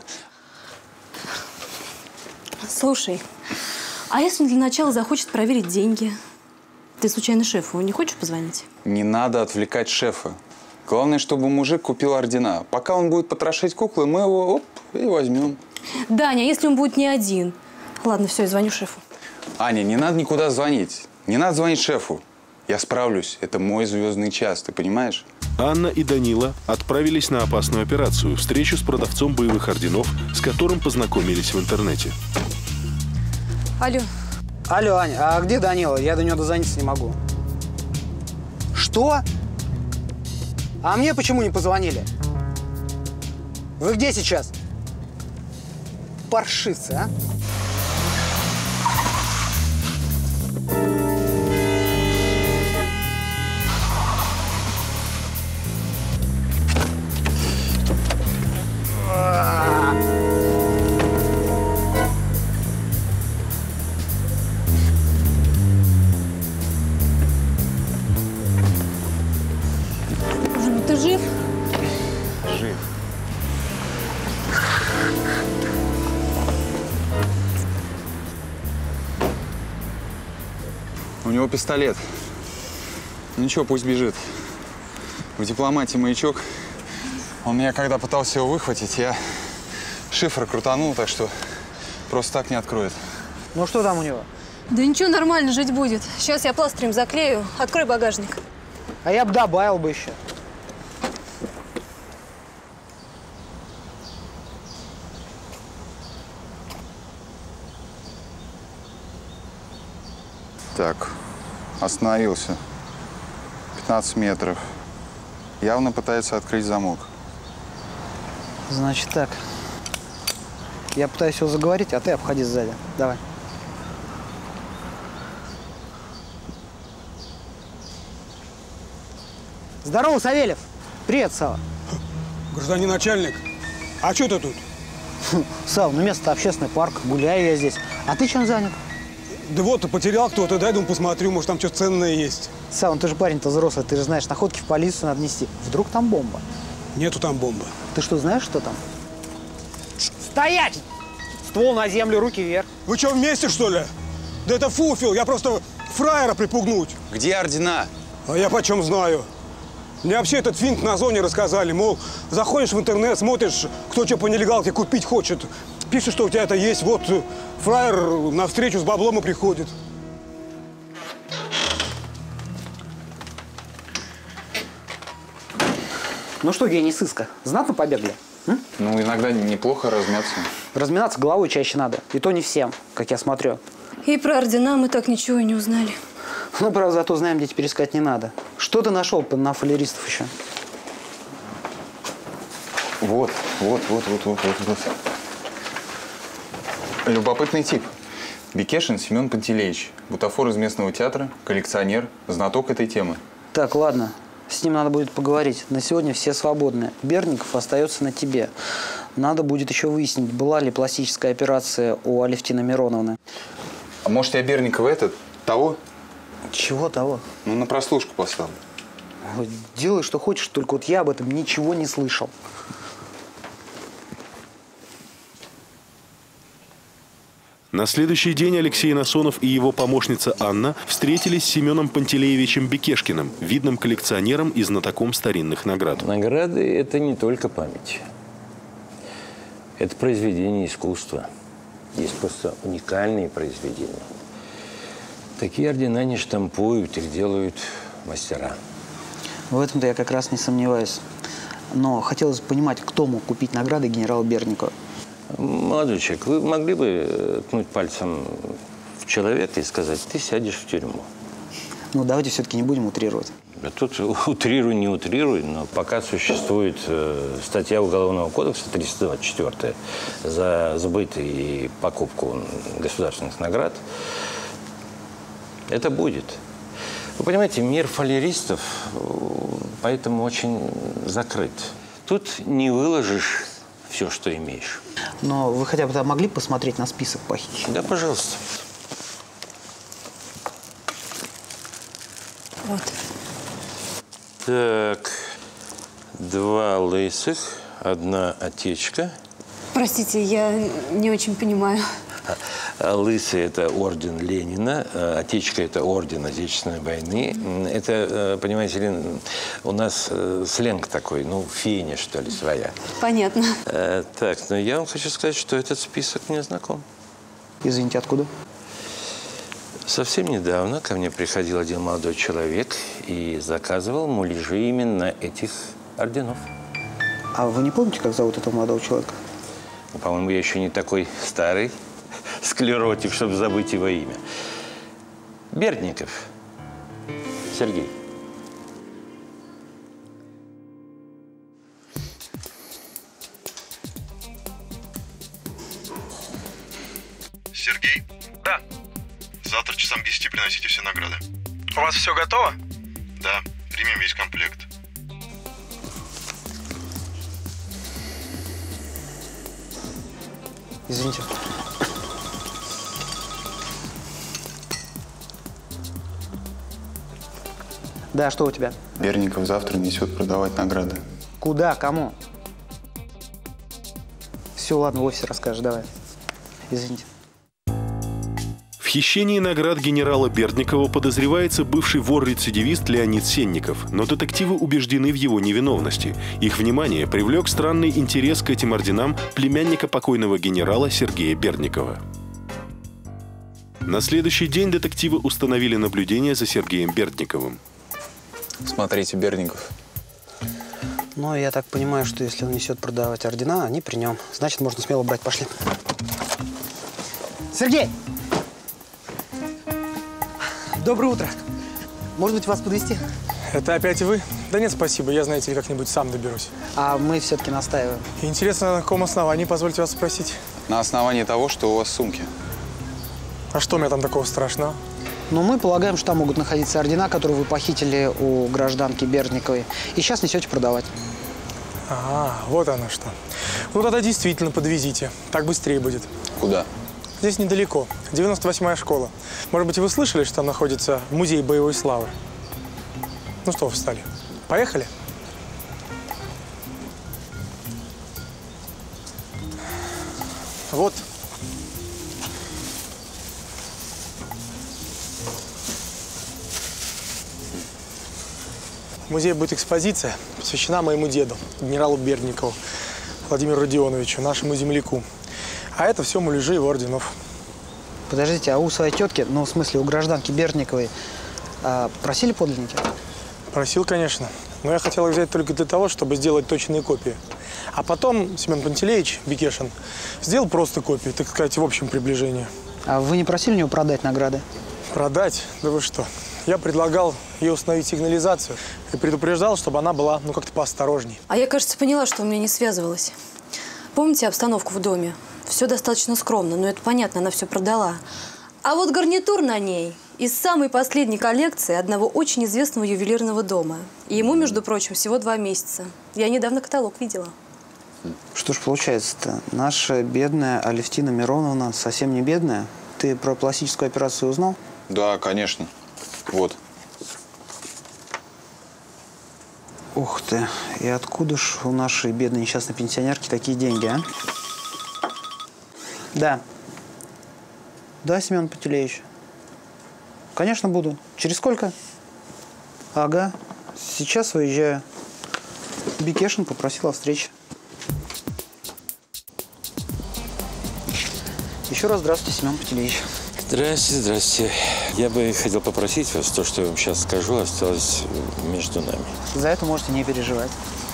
Слушай, а если он для начала захочет проверить деньги? Ты случайно шефу не хочешь позвонить? Не надо отвлекать шефа. Главное, чтобы мужик купил ордена. Пока он будет потрошить куклы, мы его и возьмем. Даня, если он будет не один. Ладно, все, я звоню шефу. Аня, не надо никуда звонить. Не надо звонить шефу. Я справлюсь. Это мой звездный час, ты понимаешь? Анна и Данила отправились на опасную операцию – встречу с продавцом боевых орденов, с которым познакомились в интернете. Алло. Алло, Аня, а где Данила? Я до него дозвониться не могу. Что? А мне почему не позвонили? Вы где сейчас? Паршивцы, а? Ты жив? Жив. У него пистолет. Ну ничего, пусть бежит. В дипломате маячок. Он меня когда пытался его выхватить, я шифр крутанул, так что просто так не откроет. Ну что там у него? Да ничего, нормально жить будет. Сейчас я пластырем заклею. Открой багажник. А я бы добавил бы еще. Так, остановился. 15 метров. Явно пытается открыть замок. Значит так. Я пытаюсь его заговорить, а ты обходи сзади. Давай. Здорово, Савельев. Привет, Сава. Гражданин начальник, а что ты тут? Сава, ну место общественный парк, гуляю я здесь. А ты чем занят? Да вот, ты потерял кто-то, дай, думаю, посмотрю, может, там что-то ценное есть. Сава, ну ты же парень-то взрослый, ты же знаешь, находки в полицию надо нести. Вдруг там бомба? Нету там бомбы. Ты что, знаешь, что там? Стоять! Ствол на землю, руки вверх. Вы что, вместе, что ли? Да это фуфел, я просто фраера припугнуть. Где ордена? А я почем знаю? Мне вообще этот финт на зоне рассказали, мол, заходишь в интернет, смотришь, кто что по нелегалке купить хочет. Пишешь, что у тебя это есть, вот фраер на встречу с баблом и приходит. Ну что, гений сыска, знатно побегали? Ну, иногда неплохо размяться. Разминаться головой чаще надо. И то не всем, как я смотрю. И про ордена мы так ничего и не узнали. Ну, правда, зато знаем, где теперь искать не надо. Что ты нашел на фалеристов еще? Вот. Любопытный тип. Бекешин Семен Пантелеич. Бутафор из местного театра, коллекционер, знаток этой темы. Так, ладно. С ним надо будет поговорить. На сегодня все свободны. Бердников остается на тебе. Надо будет еще выяснить, была ли пластическая операция у Алевтины Мироновны. А может, я Бердникова того? Чего того? Ну, на прослушку послал. Ой, делай, что хочешь, только вот я об этом ничего не слышал. На следующий день Алексей Насонов и его помощница Анна встретились с Семеном Пантелеевичем Бекешкиным, видным коллекционером и знатоком старинных наград. Награды – это не только память. Это произведение искусства. Есть просто уникальные произведения. Такие ордена не штампуют, их делают мастера. В этом-то я как раз не сомневаюсь. Но хотелось бы понимать, кто мог купить награды генерала Бердникова. Молодой человек, вы могли бы ткнуть пальцем в человека и сказать, ты сядешь в тюрьму? Ну, давайте все-таки не будем утрировать. Тут утрируй, не утрируй, но пока существует статья Уголовного кодекса 324 за сбыт и покупку государственных наград, это будет. Вы понимаете, мир фалеристов поэтому очень закрыт. Тут не выложишь все, что имеешь. Но вы хотя бы могли посмотреть на список похищенных? Да, пожалуйста. Вот. Так, 2 лысых, 1 отечка. Простите, я не очень понимаю. Лысый – это орден Ленина, отечка – это орден Отечественной войны. Это, понимаете ли, у нас сленг такой, ну, феня, что ли, своя. Понятно. Так, но я вам хочу сказать, что этот список мне знаком. Извините, откуда? Совсем недавно ко мне приходил один молодой человек и заказывал муляжи именно этих орденов. А вы не помните, как зовут этого молодого человека? Ну, по-моему, я еще не такой старый склеротик, чтобы забыть его имя. Бердников Сергей. Сергей? Да. Завтра часам 10 приносите все награды. У вас все готово? Да, примем весь комплект. Извините. Да, что у тебя? Бердников завтра несет продавать награды. Куда? Кому? Все, ладно, в офисе расскажешь, давай. Извините. В хищении наград генерала Бердникова подозревается бывший вор-рецидивист Леонид Сенников, но детективы убеждены в его невиновности. Их внимание привлек странный интерес к этим орденам племянника покойного генерала Сергея Бердникова. На следующий день детективы установили наблюдение за Сергеем Бердниковым. Смотрите, Бердников. Ну, я так понимаю, что если он несет продавать ордена, они при нем. Значит, можно смело брать. Пошли. Сергей! Доброе утро. Может быть, вас подвезти? Это опять вы? Да нет, спасибо. Я, знаете ли, как-нибудь сам доберусь. А мы все-таки настаиваем. Интересно, на каком основании, позвольте вас спросить? На основании того, что у вас в сумке. А что у меня там такого страшного? Но мы полагаем, что там могут находиться ордена, которые вы похитили у гражданки Бердниковой. И сейчас несете продавать. А, вот оно что. Ну, тогда действительно подвезите. Так быстрее будет. Куда? Здесь недалеко. 98-я школа. Может быть, вы слышали, что там находится музей боевой славы? Ну что, встали? Поехали? Вот. музее будет экспозиция, посвящена моему деду, генералу Бердникову Владимиру Родионовичу, нашему земляку. А это все муляжи его орденов. Подождите, а у своей тетки, ну, в смысле, у гражданки Бердниковой, просили подлинники? Просил, конечно. Но я хотел их взять только для того, чтобы сделать точные копии. А потом Семен Пантелеич Бекешин сделал просто копии, так сказать, в общем приближении. А вы не просили у него продать награды? Продать? Да вы что? Я предлагал ей установить сигнализацию и предупреждал, чтобы она была, ну, как-то поосторожней. А я, кажется, поняла, что у меня не связывалось. Помните обстановку в доме? Все достаточно скромно, но это понятно, она все продала. А вот гарнитур на ней из самой последней коллекции одного очень известного ювелирного дома. И ему, между прочим, всего 2 месяца. Я недавно каталог видела. Что ж получается-то? Наша бедная Алевтина Мироновна совсем не бедная? Ты про пластическую операцию узнал? Да, конечно. Вот. Ух ты. И откуда ж у нашей бедной несчастной пенсионерки такие деньги, а? Да. Да, Семен Пантелеич. Конечно, буду. Через сколько? Ага. Сейчас выезжаю. Бекешин попросил о встрече. Еще раз здравствуйте, Семен Пантелеич. Здрасте, здрасте. Я бы хотел попросить вас, то, что я вам сейчас скажу, осталось между нами. За это можете не переживать.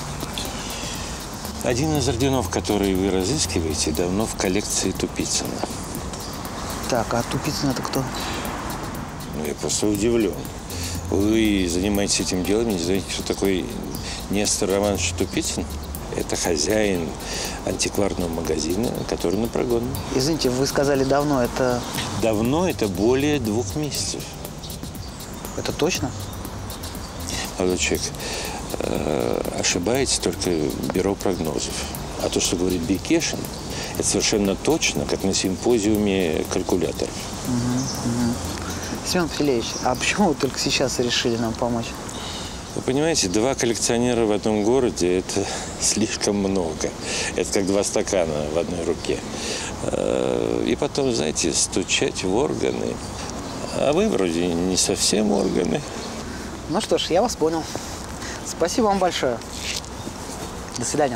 Один из орденов, который вы разыскиваете, давно в коллекции Тупицына. Так, а Тупицын это кто? Ну, я просто удивлен. Вы занимаетесь этим делом, не знаете, кто такой Нестор Романович Тупицын? Это хозяин антикварного магазина, который на прогон. Извините, вы сказали давно, это… Давно это более 2 месяцев. Это точно? Молодой человек, ошибаетесь только бюро прогнозов. А то, что говорит Бекешин, это совершенно точно, как на симпозиуме калькуляторов. Семен Пантелеич, а почему вы только сейчас решили нам помочь? Вы понимаете, 2 коллекционера в одном городе – это слишком много. Это как 2 стакана в одной руке. И потом, знаете, стучать в органы. А вы вроде не совсем органы. Ну что ж, я вас понял. Спасибо вам большое. До свидания.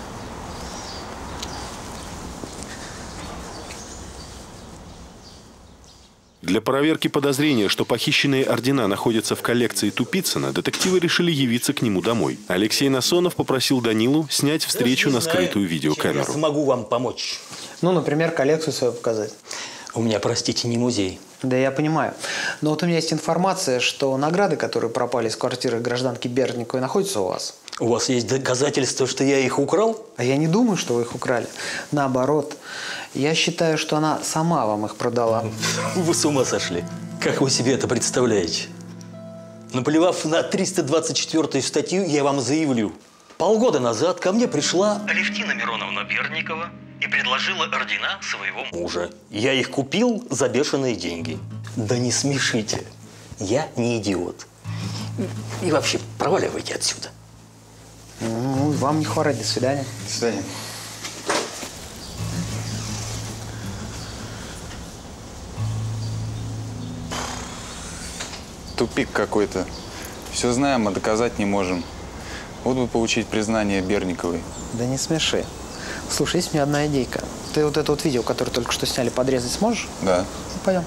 Для проверки подозрения, что похищенные ордена находятся в коллекции Тупицына, детективы решили явиться к нему домой. Алексей Насонов попросил Данилу снять встречу на скрытую видеокамеру. Я смогу вам помочь. Ну, например, коллекцию свою показать. У меня, простите, не музей. Да, я понимаю. Но вот у меня есть информация, что награды, которые пропали из квартиры гражданки Бердниковой, находятся у вас. У вас есть доказательства, что я их украл? А я не думаю, что вы их украли. Наоборот. Я считаю, что она сама вам их продала. Вы с ума сошли. Как вы себе это представляете? Наплевав на 324-ю статью, я вам заявлю. Полгода назад ко мне пришла Алевтина Мироновна Бердникова и предложила ордена своего мужа. Я их купил за бешеные деньги. Да не смешите. Я не идиот. И вообще, проваливайте отсюда. Ну, вам не хворать. До свидания. До свидания. Тупик какой-то. Все знаем, а доказать не можем. Вот бы получить признание Бердниковой. Да не смеши. Слушай, есть у меня одна идейка. Ты вот это вот видео, которое только что сняли, подрезать сможешь? Да. Ну, пойдем.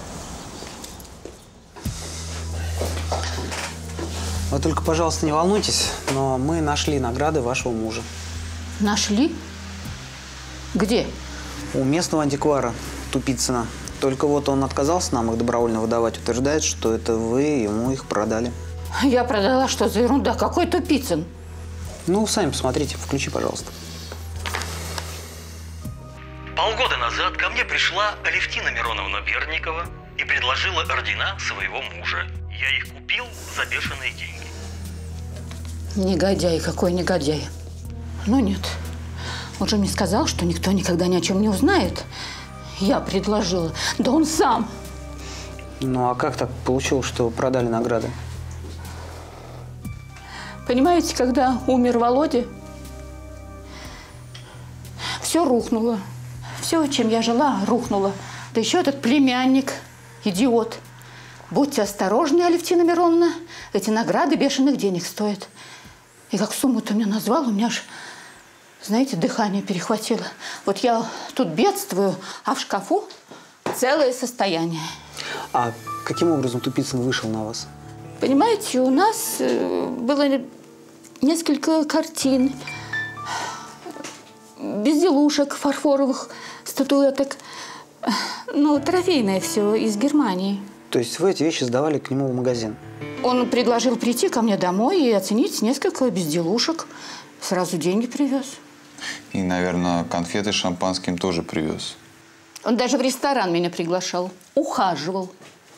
Вы только, пожалуйста, не волнуйтесь, но мы нашли награды вашего мужа. Нашли? Где? У местного антиквара Тупицына. Только вот он отказался нам их добровольно выдавать. Утверждает, что это вы ему их продали. Я продала? Что за ерунда? Какой Тупицын? Ну, сами посмотрите. Включи, пожалуйста. Полгода назад ко мне пришла Алевтина Мироновна Бердникова и предложила ордена своего мужа. Я их купил за бешеные деньги. Негодяй, какой негодяй. Ну нет. Он же мне сказал, что никто никогда ни о чем не узнает. Я предложила. Да он сам. Ну, а как так получилось, что продали награды? Понимаете, когда умер Володя, все рухнуло. Все, чем я жила, рухнуло. Да еще этот племянник, идиот. Будьте осторожны, Алевтина Мироновна. Эти награды бешеных денег стоят. И как сумму-то мне назвал, у меня аж, знаете, дыхание перехватило. Вот я тут бедствую, а в шкафу целое состояние. А каким образом Тупицын вышел на вас? Понимаете, у нас было несколько картин, безделушек, фарфоровых статуэток. Ну, трофейное все из Германии. То есть вы эти вещи сдавали к нему в магазин? Он предложил прийти ко мне домой и оценить несколько безделушек. Сразу деньги привез. И, наверное, конфеты с шампанским тоже привез. Он даже в ресторан меня приглашал. Ухаживал.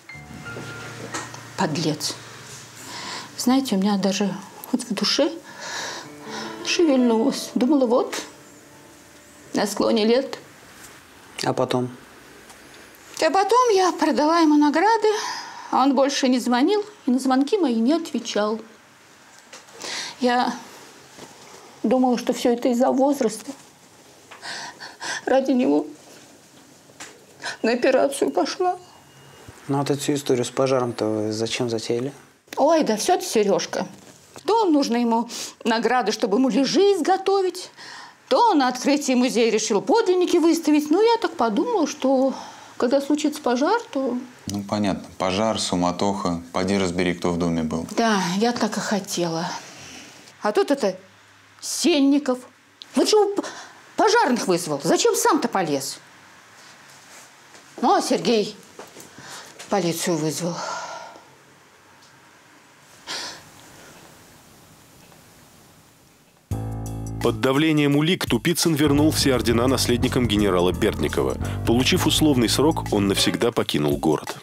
Подлец. Знаете, у меня даже вот в душе шевельнулось. Думала, вот, на склоне лет. А потом? А потом я продала ему награды, а он больше не звонил и на звонки мои не отвечал. Я думала, что все это из-за возраста. Ради него на операцию пошла. Ну, вот эту всю историю с пожаром-то вы зачем затеяли? Ой, да все это Сережка. То нужно ему награды, чтобы ему лежи изготовить, то на открытии музея решил подлинники выставить. Ну, я так подумала, что когда случится пожар, то… Ну, понятно. Пожар, суматоха. Поди разбери, кто в доме был. Да, я так и хотела. А тут это Сенников. Ну, чего пожарных вызвал? Зачем сам-то полез? Ну, а Сергей полицию вызвал. Под давлением улик Тупицын вернул все ордена наследникам генерала Бердникова. Получив условный срок, он навсегда покинул город.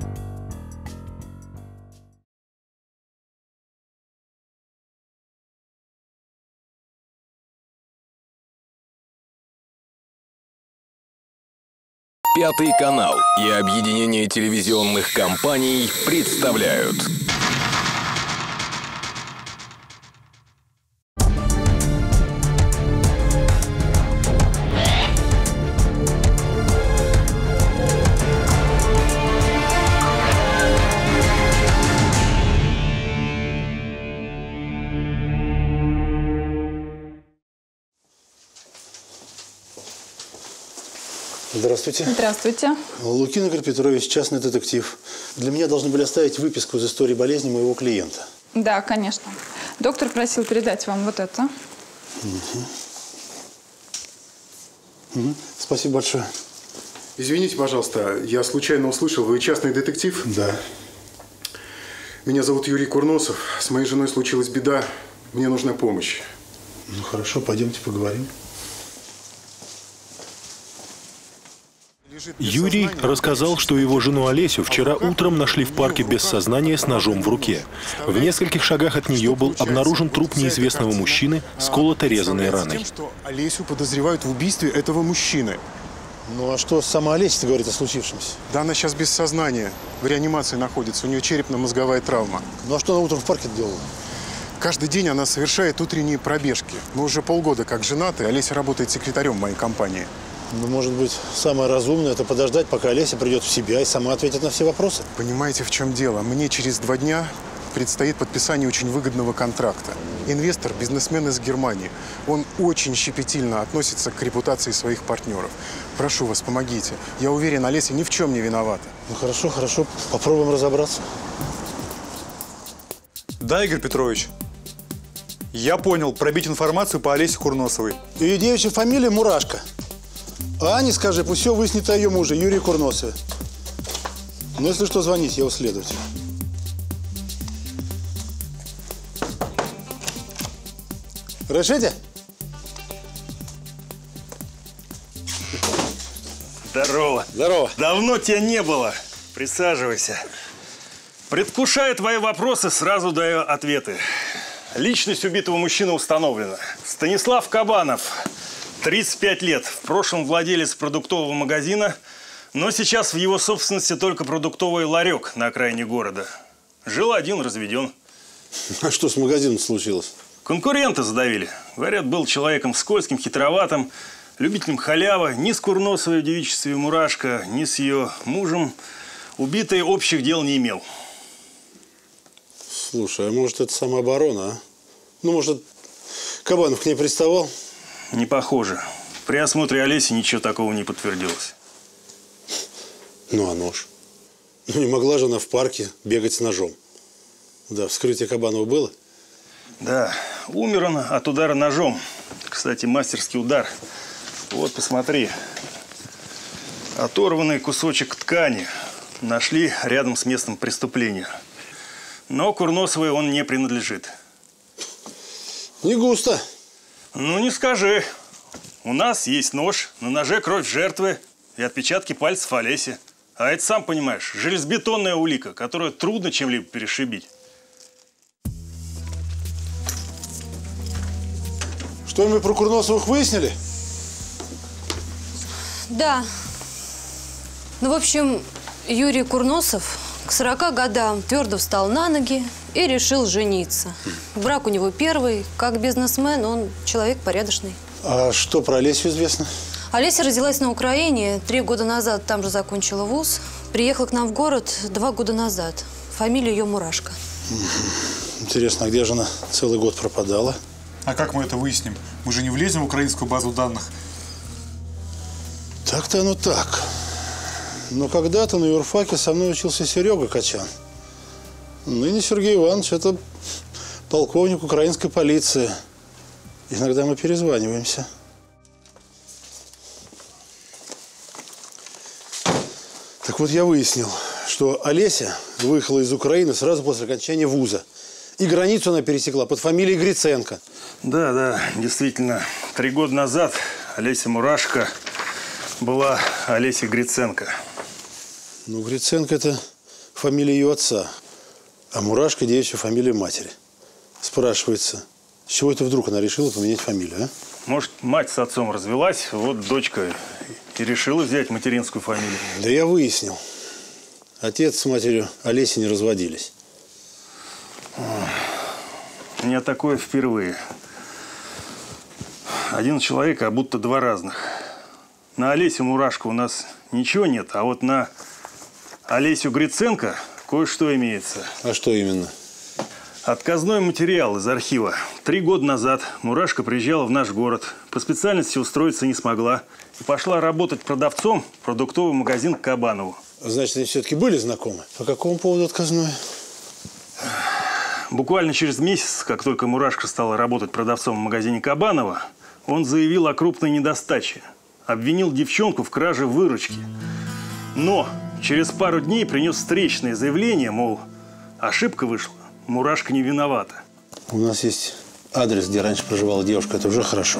Пятый канал и объединение телевизионных компаний представляют. Здравствуйте. Здравствуйте. Лукин Игорь Петрович, частный детектив. Для меня должны были оставить выписку из истории болезни моего клиента. Да, конечно. Доктор просил передать вам вот это. Спасибо большое. Извините, пожалуйста, я случайно услышал, вы частный детектив? Да. Меня зовут Юрий Курносов. С моей женой случилась беда. Мне нужна помощь. Ну хорошо, пойдемте поговорим. Юрий рассказал, что его жену Олесю вчера утром нашли в парке без сознания с ножом в руке. В нескольких шагах от нее был обнаружен труп неизвестного мужчины с колото-резанной раной. Тем, что Олесю подозревают в убийстве этого мужчины. Ну а что сама Олеся говорит о случившемся? Да она сейчас без сознания. В реанимации находится. У нее черепно-мозговая травма. Ну а что она утром в парке делала? Каждый день она совершает утренние пробежки. Мы уже полгода как женаты. Олеся работает секретарем в моей компании. Ну, может быть, самое разумное – это подождать, пока Олеся придет в себя и сама ответит на все вопросы. Понимаете, в чем дело? Мне через 2 дня предстоит подписание очень выгодного контракта. Инвестор – бизнесмен из Германии. Он очень щепетильно относится к репутации своих партнеров. Прошу вас, помогите. Я уверен, Олеся ни в чем не виновата. Ну, хорошо, хорошо. Попробуем разобраться. Да, Игорь Петрович. Я понял. Пробить информацию по Олесе Курносовой. Ее девичья фамилия Мурашко. А Ане скажи, пусть все выяснит о ее муже, Юрии Курносове. Ну, если что, звонить, я его следователь. Разрешите? Здорово. Здорово. Давно тебя не было. Присаживайся. Предвкушая твои вопросы, сразу даю ответы. Личность убитого мужчины установлена. Станислав Кабанов, 35 лет. В прошлом владелец продуктового магазина, но сейчас в его собственности только продуктовый ларек на окраине города. Жил один, разведен. А что с магазином случилось? Конкуренты задавили. Говорят, был человеком скользким, хитроватым, любителем халявы. Ни с Курносовой в девичестве Мурашко, ни с ее мужем убитый общих дел не имел. Слушай, а может это самооборона, а? Ну, может, Кабанов к ней приставал? Не похоже. При осмотре Олеси ничего такого не подтвердилось. Ну, а нож? Ну, не могла же она в парке бегать с ножом. Да, вскрытие Кабанова было? Да, умер он от удара ножом. Кстати, мастерский удар. Вот, посмотри. Оторванный кусочек ткани нашли рядом с местом преступления. Но Курносовой он не принадлежит. Не густо. Ну, не скажи. У нас есть нож, на ноже кровь жертвы и отпечатки пальцев Олеси. А это, сам понимаешь, железобетонная улика, которую трудно чем-либо перешибить. Что мы про Курносовых выяснили? Да. Ну, в общем, Юрий Курносов к 40 годам твердо встал на ноги и решил жениться. Брак у него первый. Как бизнесмен он человек порядочный. А что про Олесю известно? Олеся родилась на Украине. 3 года назад там же закончила вуз. Приехала к нам в город 2 года назад. Фамилия ее Мурашко. Интересно, а где же она целый год пропадала? А как мы это выясним? Мы же не влезем в украинскую базу данных. Так-то оно так. Но когда-то на юрфаке со мной учился Серега Качан. Ныне Сергей Иванович – это полковник украинской полиции. Иногда мы перезваниваемся. Так вот, я выяснил, что Олеся выехала из Украины сразу после окончания вуза. И границу она пересекла под фамилией Гриценко. Да, действительно. 3 года назад Олеся Мурашко была Олесей Гриценко. Ну, Гриценко – это фамилия ее отца, а Мурашко – девичья фамилия матери. Спрашивается, с чего это вдруг она решила поменять фамилию, а? Может, мать с отцом развелась, вот дочка и решила взять материнскую фамилию. Да я выяснил. Отец с матерью Олеси не разводились. У меня такое впервые. Один человек, а будто 2 разных. На Олесю Мурашко у нас ничего нет, а вот на Олесю Гриценко кое-что имеется. А что именно? Отказной материал из архива. 3 года назад Мурашко приезжала в наш город. По специальности устроиться не смогла. И пошла работать продавцом в продуктовый магазин к Кабанову. Значит, они все-таки были знакомы? По какому поводу отказной? Буквально через месяц, как только Мурашко стала работать продавцом в магазине Кабанова, он заявил о крупной недостаче. Обвинил девчонку в краже выручки. Но через пару дней принес встречное заявление, мол, ошибка вышла, Мурашко не виновата. У нас есть адрес, где раньше проживала девушка. Это уже хорошо.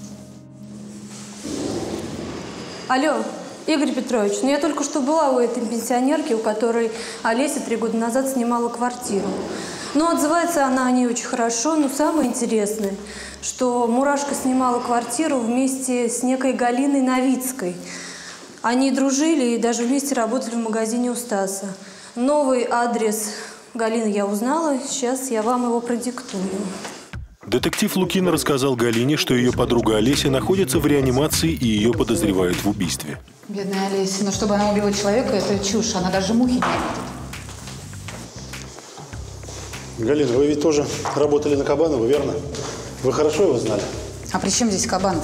Алло, Игорь Петрович, ну я только что была у этой пенсионерки, у которой Олеся 3 года назад снимала квартиру. Ну, отзывается она о ней очень хорошо, но самое интересное, что Мурашко снимала квартиру вместе с некой Галиной Новицкой. Они дружили и даже вместе работали в магазине у Стаса. Новый адрес Галины я узнала, сейчас я вам его продиктую. Детектив Лукин рассказал Галине, что ее подруга Олеся находится в реанимации и ее подозревают в убийстве. Бедная Олеся, но чтобы она убила человека, это чушь, она даже мухи не видит. Галина, вы ведь тоже работали на Кабанова, верно? Вы хорошо его знали? А при чем здесь Кабанов?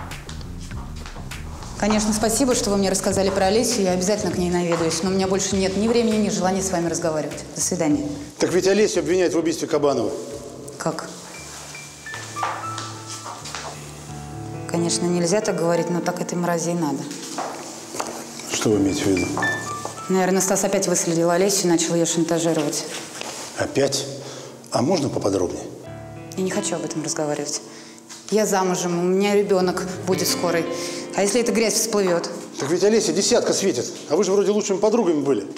Конечно, спасибо, что вы мне рассказали про Олесю, я обязательно к ней наведаюсь, но у меня больше нет ни времени, ни желания с вами разговаривать. До свидания. Так ведь Олесю обвиняют в убийстве Кабанова. Как? Конечно, нельзя так говорить, но так этой мрази и надо. Что вы имеете в виду? Наверное, Стас опять выследил Олесю и начал ее шантажировать. Опять? А можно поподробнее? Я не хочу об этом разговаривать. Я замужем, у меня ребенок будет скорый. А если эта грязь всплывет? Так ведь Олеся десятка светит, а вы же вроде лучшими подругами были.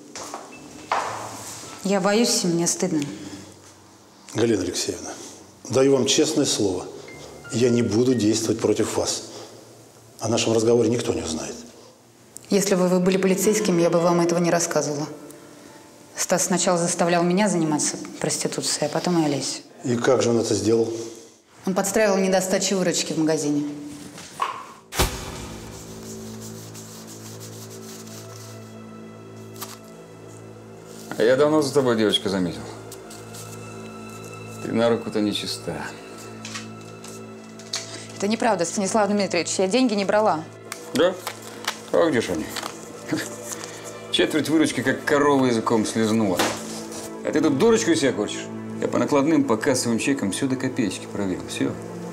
Я боюсь, и мне стыдно. Галина Алексеевна, даю вам честное слово. Я не буду действовать против вас. О нашем разговоре никто не узнает. Если бы вы были полицейским, я бы вам этого не рассказывала. Стас сначала заставлял меня заниматься проституцией, а потом и Олесю. И как же он это сделал? Он подстраивал недостачу выручки в магазине. А я давно за тобой, девочка, заметил. Ты на руку-то нечиста. Это неправда, Станислав Дмитриевич. Я деньги не брала. Да? А где ж они? Четверть выручки, как корова языком слезнула. А ты тут дурочку из себя корчишь? Я по накладным, по кассовым чекам все до копеечки проверил. Все.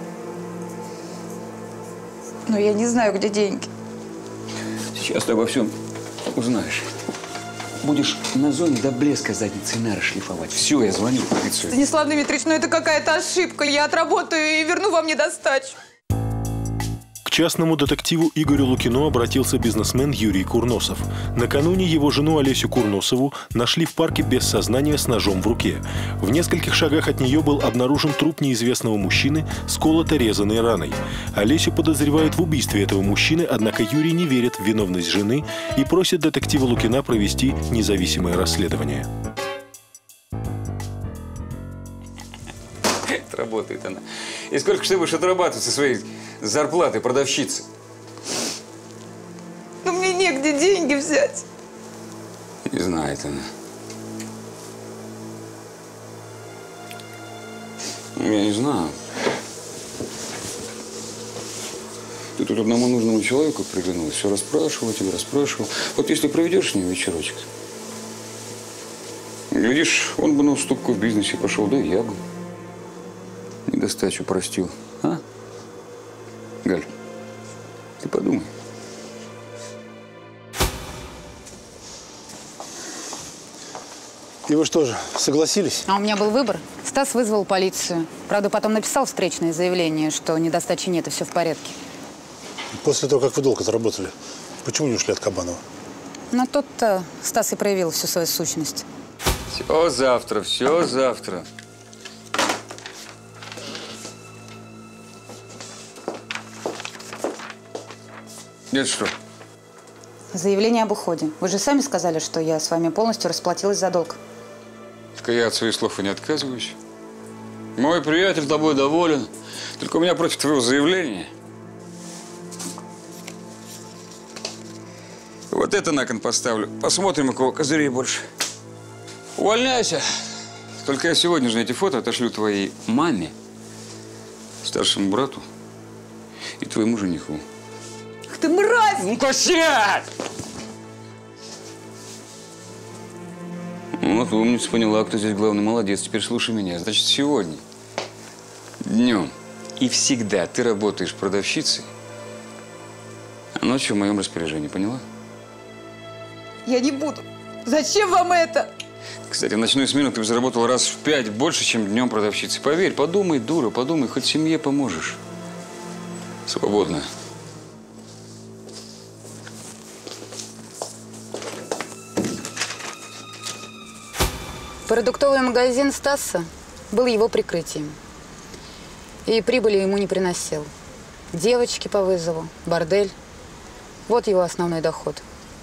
Но я не знаю, где деньги. Сейчас ты обо всем узнаешь. Будешь на зоне до блеска задницей нары шлифовать. Все, я звоню в полицию. Станислав Дмитриевич, ну это какая-то ошибка. Я отработаю и верну вам недостачу. К частному детективу Игорю Лукину обратился бизнесмен Юрий Курносов. Накануне его жену Олесю Курносову нашли в парке без сознания с ножом в руке. В нескольких шагах от нее был обнаружен труп неизвестного мужчины с колото-резанной раной. Олесю подозревают в убийстве этого мужчины, однако Юрий не верит в виновность жены и просит детектива Лукина провести независимое расследование. Работает она. И сколько ж ты будешь отрабатывать со своей зарплаты продавщицы? Но мне негде деньги взять. Не знает она. Я не знаю. Ты тут одному нужному человеку приглянулась, все расспрашивал тебя, расспрашивал. Вот если проведешь с ним вечерочек, глядишь, он бы на уступку в бизнесе пошел, да и я бы. Недостачу простил. А? Галь, ты подумай. И вы что же, согласились? А у меня был выбор. Стас вызвал полицию. Правда, потом написал встречное заявление, что недостачи нет и все в порядке. После того, как вы долг отработали, почему не ушли от Кабанова? Но тут-то Стас и проявил всю свою сущность. Все завтра, все завтра. Это что? Заявление об уходе. Вы же сами сказали, что я с вами полностью расплатилась за долг. Так я от своих слов и не отказываюсь. Мой приятель тобой доволен. Только у меня против твоего заявления. Вот это на кон поставлю. Посмотрим, у кого козырей больше. Увольняйся. Только я сегодня же эти фото отошлю твоей маме, старшему брату и твоему жениху. Ах ты мразь! Ну-ка сядь! Вот умница, поняла, кто здесь главный. Молодец. Теперь слушай меня. Значит, сегодня днем и всегда ты работаешь продавщицей, а ночью в моем распоряжении. Поняла? Я не буду. Зачем вам это? Кстати, в ночную смену ты бы заработала раз в 5 больше, чем днем продавщицей. Поверь, подумай, дура, подумай, хоть семье поможешь. Свободно. Продуктовый магазин Стаса был его прикрытием. И прибыли ему не приносил. Девочки по вызову, бордель. Вот его основной доход.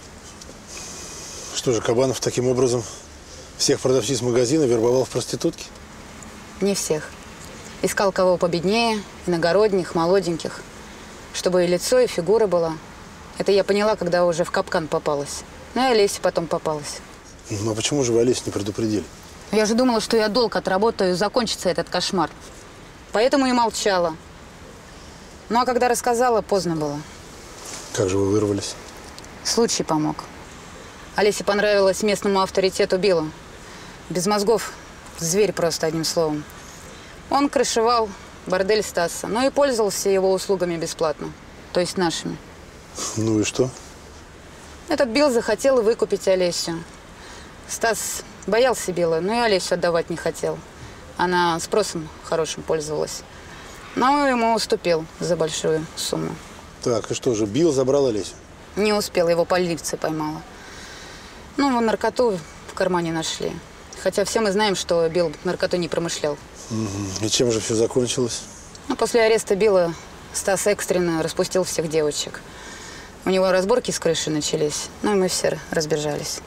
Что же, Кабанов таким образом всех продавщиц магазина вербовал в проститутки? Не всех. Искал кого победнее, иногородних, молоденьких. Чтобы и лицо, и фигура была. Это я поняла, когда уже в капкан попалась. Ну и Олесе потом попалась. Ну а почему же вы Олесю не предупредили? Я же думала, что я долг отработаю, и закончится этот кошмар. Поэтому и молчала. Ну а когда рассказала, поздно было. Как же вы вырвались? Случай помог. Олесе понравилось местному авторитету Билла. Без мозгов. Зверь просто, одним словом. Он крышевал бордель Стаса, но и пользовался его услугами бесплатно. То есть нашими. Ну и что? Этот Билл захотел выкупить Олесю. Стас боялся Билла, но и Олесю отдавать не хотел. Она спросом хорошим пользовалась. Но ему уступил за большую сумму. Так, и что же, Билл забрал Олесю? Не успел, его полиция поймала. Ну, наркоту в кармане нашли. Хотя все мы знаем, что Билл наркоту не промышлял. Угу. И чем же все закончилось? Ну, после ареста Билла Стас экстренно распустил всех девочек. У него разборки с крыши начались, ну и мы все разбежались.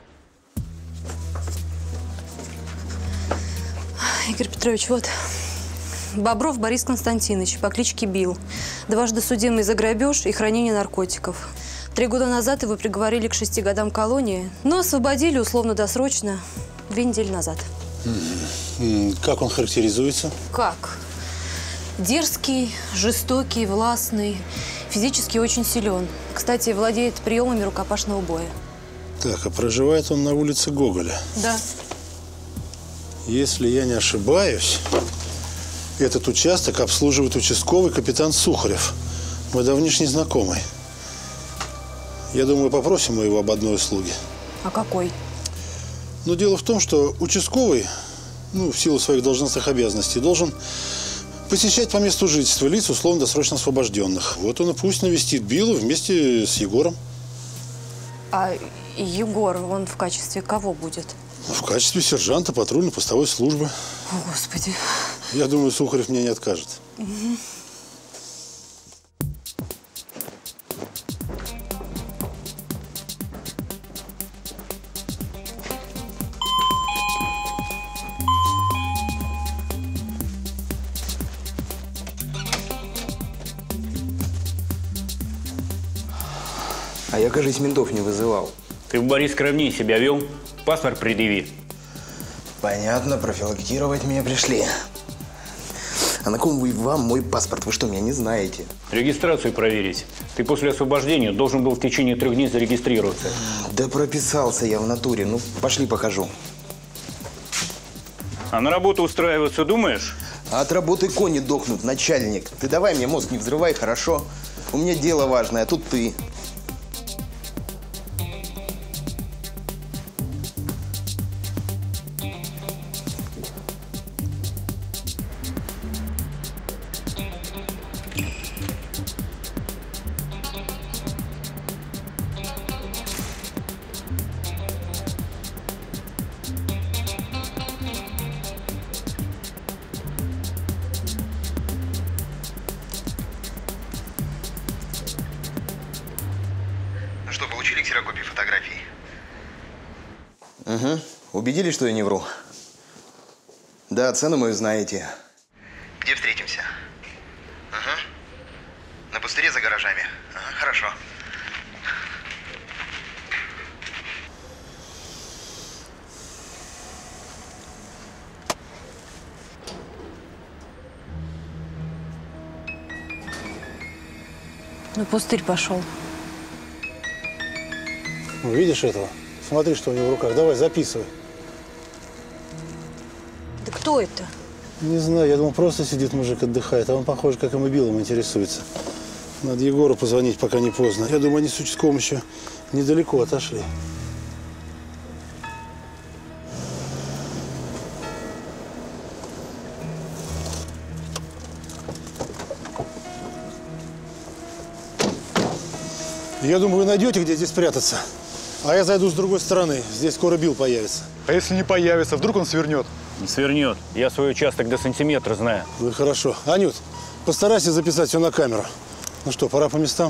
Игорь Петрович, вот. Бобров Борис Константинович по кличке Билл. Дважды судимый за грабеж и хранение наркотиков. 3 года назад его приговорили к 6 годам колонии, но освободили условно-досрочно 2 недели назад. Как он характеризуется? Как? Дерзкий, жестокий, властный, физически очень силен. Кстати, владеет приемами рукопашного боя. Так, а проживает он на улице Гоголя? Да. Если я не ошибаюсь, этот участок обслуживает участковый капитан Сухарев, мой давнишний знакомый. Я думаю, попросим мы его об одной услуге. А какой? Но дело в том, что участковый, в силу своих должностных обязанностей, должен посещать по месту жительства лиц условно-досрочно освобожденных. Вот он и пусть навестит Биллу вместе с Егором. А Егор, он в качестве кого будет? В качестве сержанта патрульно-постовой службы. О, Господи. Я думаю, Сухарев мне не откажет. Угу. А я, кажется, ментов не вызывал. Ты в Борис Кровни себя вел? Паспорт предъяви. Понятно, профилактировать меня пришли. А на ком вам мой паспорт? Вы что, меня не знаете? Регистрацию проверить. Ты после освобождения должен был в течение 3 дней зарегистрироваться. Да прописался я в натуре. Ну, пошли покажу. А на работу устраиваться думаешь? А от работы кони дохнут, начальник. Ты давай мне мозг не взрывай, хорошо? У меня дело важное, а тут ты. Ну что, получили ксерокопии фотографий? Угу. Убедились, что я не вру? Да, цену мою знаете. Где встретимся? Угу. На пустыре за гаражами. Ага, хорошо. Ну, пустырь пошел. Видишь этого? Смотри, что у него в руках. Давай, записывай. Да кто это? Не знаю, я думал, просто сидит мужик, отдыхает. А он, похоже, как и мобилом интересуется. Надо Егору позвонить, пока не поздно. Я думаю, они с участковым еще недалеко отошли. Я думаю, вы найдете, где здесь спрятаться. А я зайду с другой стороны. Здесь скоро Билл появится. А если не появится, вдруг он свернет? Не свернет. Я свой участок до сантиметра знаю. Ну и хорошо. Анют, постарайся записать все на камеру. Ну что, пора по местам?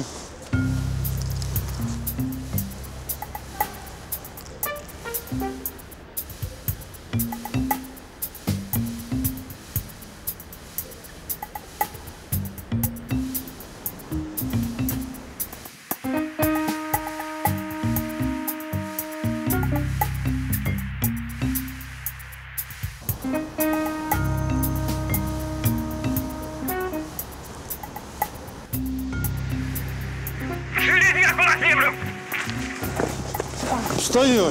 Стоять!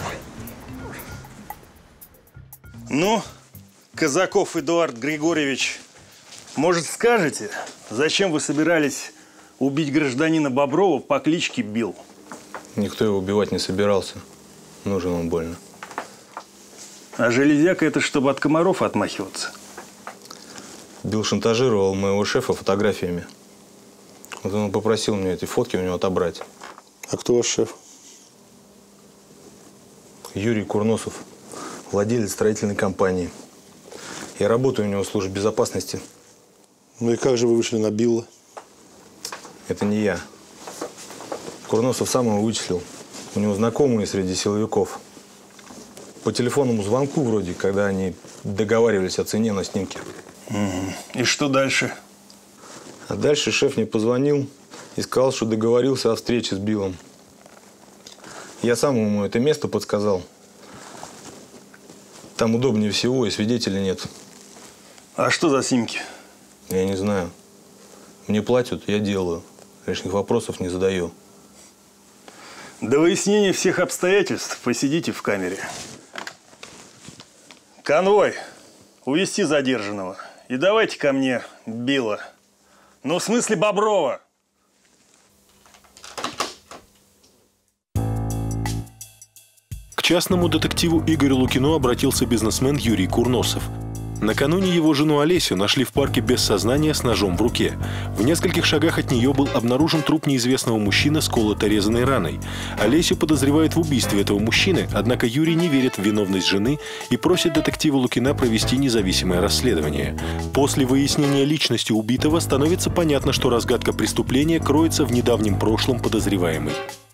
Ну, Казаков Эдуард Григорьевич, может, скажете, зачем вы собирались убить гражданина Боброва по кличке Билл? Никто его убивать не собирался. Нужен он больно. А железяка – это чтобы от комаров отмахиваться? Билл шантажировал моего шефа фотографиями. Вот он попросил мне эти фотки у него отобрать. А кто ваш шеф? Юрий Курносов, владелец строительной компании. Я работаю у него в службе безопасности. Ну и как же вы вышли на Билла? Это не я. Курносов сам его вычислил. У него знакомые среди силовиков. По телефонному звонку вроде, когда они договаривались о цене на снимке. И что дальше? А дальше шеф мне позвонил и сказал, что договорился о встрече с Биллом. Я сам ему это место подсказал. Там удобнее всего и свидетелей нет. А что за снимки? Я не знаю. Мне платят, я делаю. Лишних вопросов не задаю. До выяснения всех обстоятельств посидите в камере. Конвой, увести задержанного. И давайте ко мне Билла. Ну, в смысле Боброва. К частному детективу Игорю Лукину обратился бизнесмен Юрий Курносов. Накануне его жену Олесю нашли в парке без сознания с ножом в руке. В нескольких шагах от нее был обнаружен труп неизвестного мужчины с колото-резанной раной. Олесю подозревают в убийстве этого мужчины, однако Юрий не верит в виновность жены и просит детектива Лукина провести независимое расследование. После выяснения личности убитого становится понятно, что разгадка преступления кроется в недавнем прошлом подозреваемой.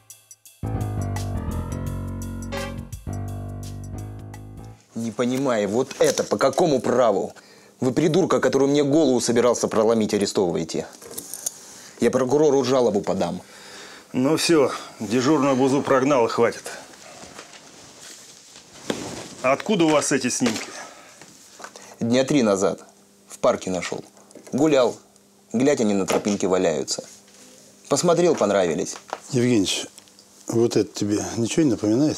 Не понимаю, вот это по какому праву? Вы придурка, который мне голову собирался проломить, арестовываете. Я прокурору жалобу подам. Ну все, дежурную бузу прогнал и хватит. Откуда у вас эти снимки? Дня 3 назад. В парке нашел. Гулял. Глядь, они на тропинке валяются. Посмотрел, понравились. Евгеньевич, вот это тебе ничего не напоминает?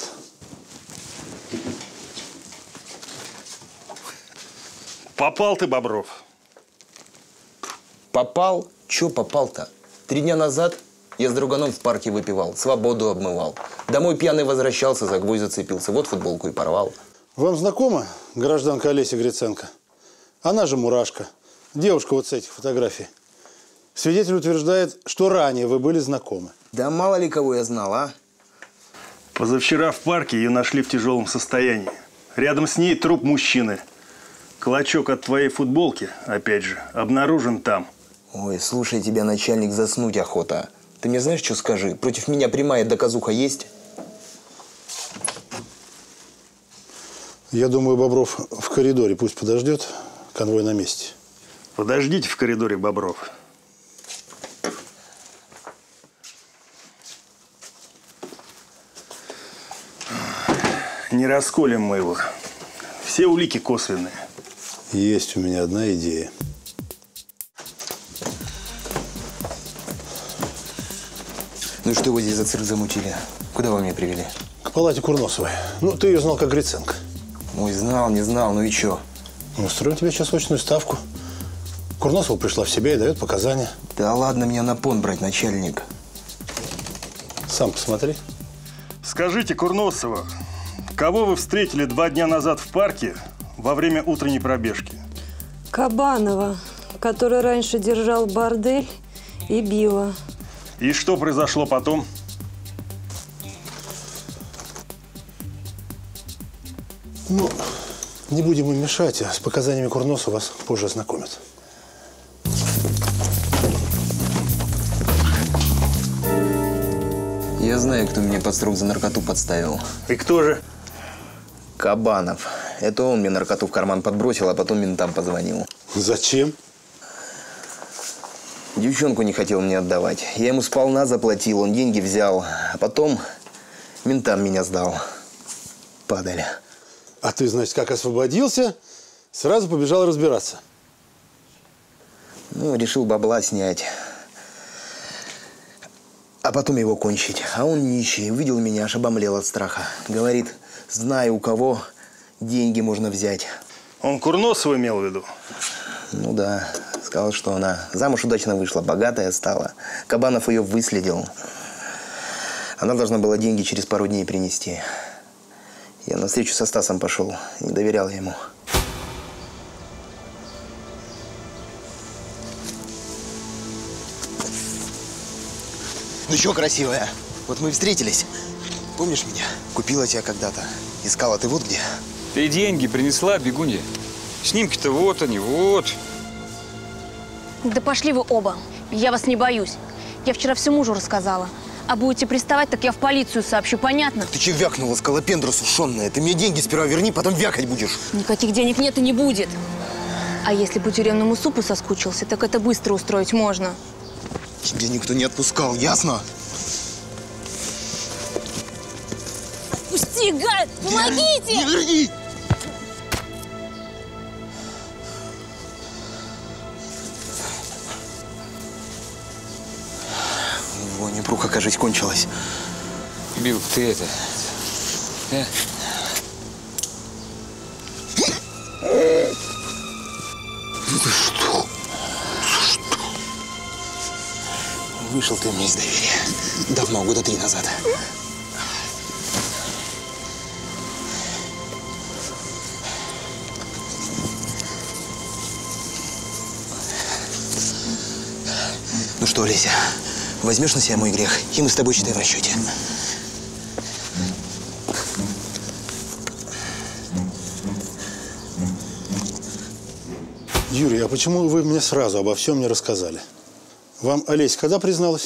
Попал ты, Бобров. Попал? Чё попал-то? 3 дня назад я с друганом в парке выпивал, свободу обмывал. Домой пьяный возвращался, за гвоздь зацепился. Вот футболку и порвал. Вам знакома гражданка Олеся Гриценко? Она же Мурашка. Девушка вот с этих фотографий. Свидетель утверждает, что ранее вы были знакомы. Да мало ли кого я знал, а? Позавчера в парке ее нашли в тяжелом состоянии. Рядом с ней труп мужчины. Клочок от твоей футболки, опять же, обнаружен там. Ой, слушай, тебя, начальник, заснуть охота. Ты мне знаешь, что скажи? Против меня прямая доказуха есть? Я думаю, Бобров в коридоре пусть подождет. Конвой на месте. Подождите в коридоре, Бобров. Не расколем мы его. Все улики косвенные. Есть у меня одна идея. Ну и что вы здесь за цирк замутили? Куда вы меня привели? К палате Курносовой. Ну, ты ее знал как Гриценко. Ой, знал, не знал, ну и чё? Ну, устроим тебе сейчас очную ставку. Курносова пришла в себя и дает показания. Да ладно меня на пон брать, начальник. Сам посмотри. Скажите, Курносова, кого вы встретили 2 дня назад в парке во время утренней пробежки? Кабанова, который раньше держал бордель, и Билла. И что произошло потом? Ну, не будем им мешать, а с показаниями Курносова вас позже ознакомят. Я знаю, кто меня под срок за наркоту подставил. И кто же? Кабанов. Это он мне наркоту в карман подбросил, а потом ментам позвонил. Зачем? Девчонку не хотел мне отдавать. Я ему сполна заплатил, он деньги взял. А потом ментам меня сдал. Падали. А ты, значит, как освободился, сразу побежал разбираться? Ну, решил бабла снять. А потом его кончить. А он нищий. Увидел меня, аж обомлел от страха. Говорит, знаю, у кого деньги можно взять. Он Курносова имел в виду? Ну да. Сказал, что она замуж удачно вышла, богатая стала. Кабанов ее выследил. Она должна была деньги через пару дней принести. Я на встречу со Стасом пошел. Не доверял ему. Ну что, красивая? Вот мы и встретились. Помнишь меня? Купила тебя когда-то. Искала ты вот где. Ты деньги принесла, бегунья? Снимки-то вот они, вот. Да пошли вы оба. Я вас не боюсь. Я вчера все мужу рассказала. А будете приставать, так я в полицию сообщу, понятно? Ты че вякнула, скалопендра сушеная? Ты мне деньги сперва верни, потом вякать будешь. Никаких денег нет и не будет. А если по тюремному супу соскучился, так это быстро устроить можно. Тебя никто не отпускал, ясно? Отпусти, гад! Помогите! Не верни! жизнь кончилась. Билл, ты это… Ты что? Вышел ты мне из доверия. Давно, года 3 назад. Ну что, Олеся, возьмешь на себя мой грех, и мы с тобой, считай, в расчете. Юрий, а почему вы мне сразу обо всем не рассказали? Вам Олеся когда призналась?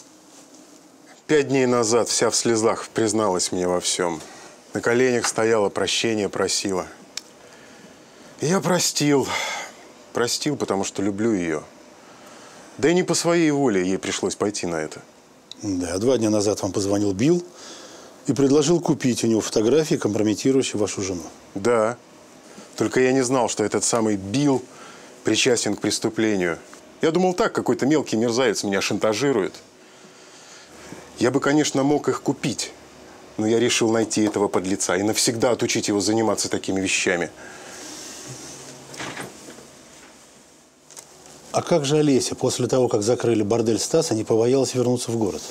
5 дней назад, вся в слезах, призналась мне во всем. На коленях стояла, прощения просила. И я простил. Простил, потому что люблю ее. Да и не по своей воле ей пришлось пойти на это. Да, 2 дня назад вам позвонил Билл и предложил купить у него фотографии, компрометирующие вашу жену. Да. Только я не знал, что этот самый Билл причастен к преступлению. Я думал, так, какой-то мелкий мерзавец меня шантажирует. Я бы, конечно, мог их купить, но я решил найти этого подлеца и навсегда отучить его заниматься такими вещами. А как же Олеся после того, как закрыли бордель Стаса, не побоялась вернуться в город?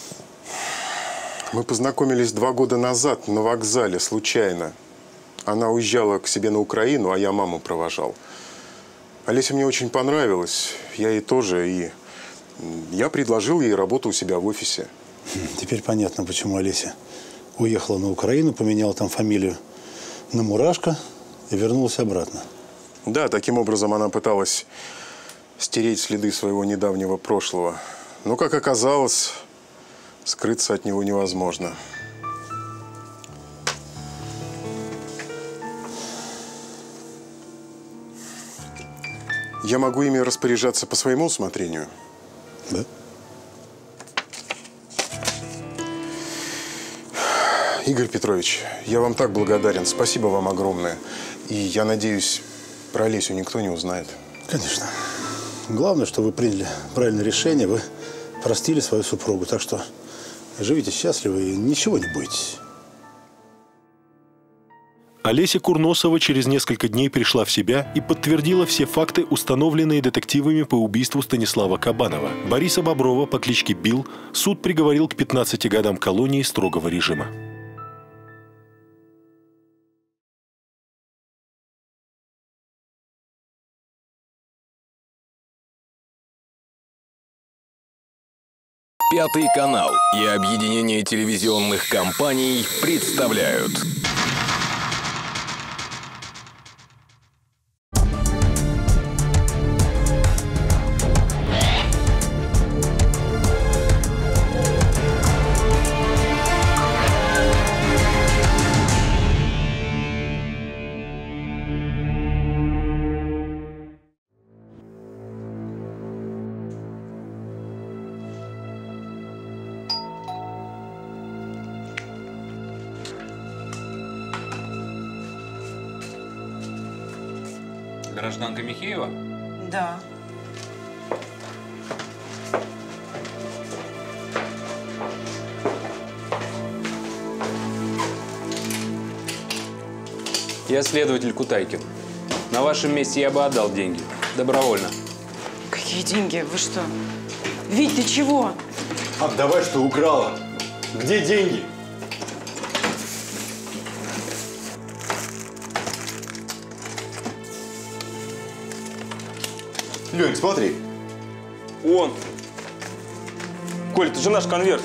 Мы познакомились 2 года назад на вокзале, случайно. Она уезжала к себе на Украину, а я маму провожал. Олеся мне очень понравилась, я ей тоже, и я предложил ей работу у себя в офисе. Теперь понятно, почему Олеся уехала на Украину, поменяла там фамилию на Мурашко и вернулась обратно. Да, таким образом она пыталась стереть следы своего недавнего прошлого. Но, как оказалось, скрыться от него невозможно. Я могу ими распоряжаться по своему усмотрению? Да. Игорь Петрович, я вам так благодарен. Спасибо вам огромное. И я надеюсь, про Олесю никто не узнает. Конечно. Главное, что вы приняли правильное решение, вы простили свою супругу. Так что живите счастливо и ничего не бойтесь. Олеся Курносова через несколько дней пришла в себя и подтвердила все факты, установленные детективами по убийству Станислава Кабанова. Бориса Боброва по кличке Билл суд приговорил к 15 годам колонии строгого режима. Пятый канал и объединение телевизионных компаний представляют. Гражданка Михеева? Да. Я следователь Кутайкин. На вашем месте я бы отдал деньги. Добровольно. Какие деньги? Вы что? Вить, ты чего? Отдавай, что украла. Где деньги? Лёнь, смотри. Он. Коль, это же наш конверт.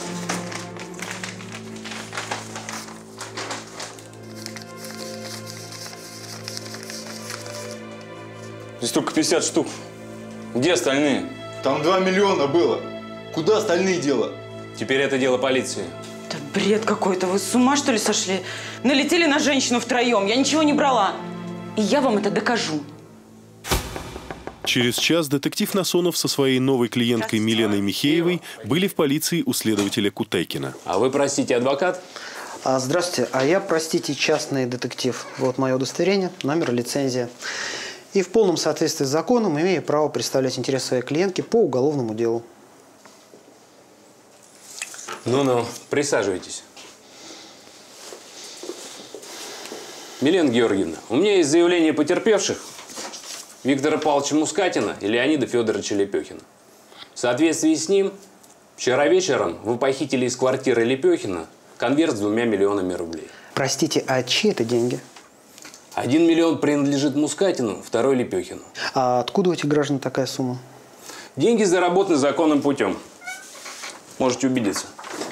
Здесь только 50 штук. Где остальные? Там 2 миллиона было. Куда остальные дела? Теперь это дело полиции. Да бред какой-то. Вы с ума, что ли, сошли? Налетели на женщину втроем. Я ничего не брала. И я вам это докажу. Через час детектив Насонов со своей новой клиенткой Миленой Михеевой были в полиции у следователя Кутайкина. А вы, простите, адвокат? Здравствуйте, а я, простите, частный детектив. Вот мое удостоверение, номер, лицензия. И в полном соответствии с законом имею право представлять интересы своей клиентки по уголовному делу. Ну-ну, присаживайтесь. Милена Георгиевна, у меня есть заявление потерпевших Виктора Павловича Мускатина и Леонида Федоровича Лепехина. В соответствии с ним, вчера вечером вы похитили из квартиры Лепехина конверт с 2 миллионами рублей. Простите, а чьи это деньги? 1 миллион принадлежит Мускатину, 2 Лепехину. А откуда у этих граждан такая сумма? Деньги заработаны законным путем. Можете убедиться.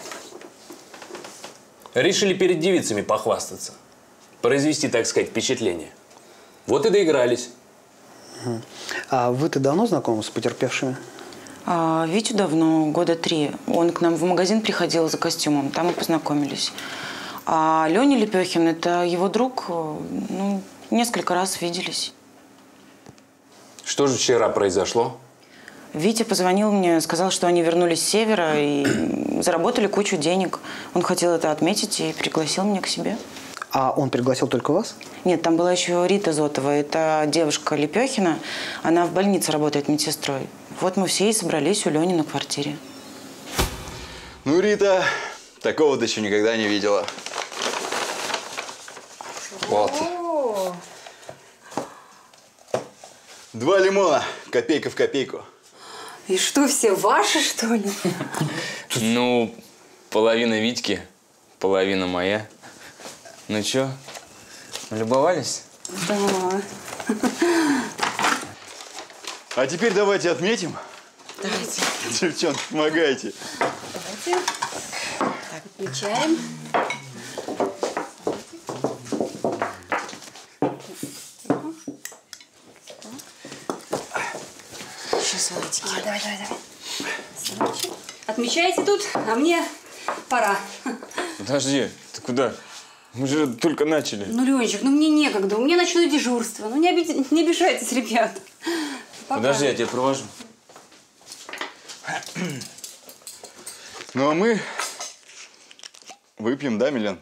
Решили перед девицами похвастаться. Произвести, так сказать, впечатление. Вот и доигрались. А вы-то давно знакомы с потерпевшими? Витю давно, года 3. Он к нам в магазин приходил за костюмом, там мы познакомились. А Леня Лепехин – это его друг, ну, несколько раз виделись. Что же вчера произошло? Витя позвонил мне, сказал, что они вернулись с севера и заработали кучу денег. Он хотел это отметить и пригласил меня к себе. А он пригласил только вас? Нет, там была еще Рита Зотова. Это девушка Лепехина. Она в больнице работает медсестрой. Вот мы все и собрались у Лени на квартире. Ну, Рита, такого ты еще никогда не видела. Вот. 2 лимона, копейка в копейку. И что, все ваши, что ли? Ну, половина Витьки, половина моя. Ну чё, налюбовались? Да. А теперь давайте отметим. Давайте. Девчонки, помогайте. Давайте. Так, отмечаем. Еще салатики. Давай. Салатики. Отмечайте тут, а мне пора. Подожди, ты куда? Мы же только начали. Ну, Ленчик, ну мне некогда, у меня ночное дежурство. Ну не обижайтесь, ребят. Пока. Подожди, я тебя провожу. Ну, а мы выпьем, да, Милен?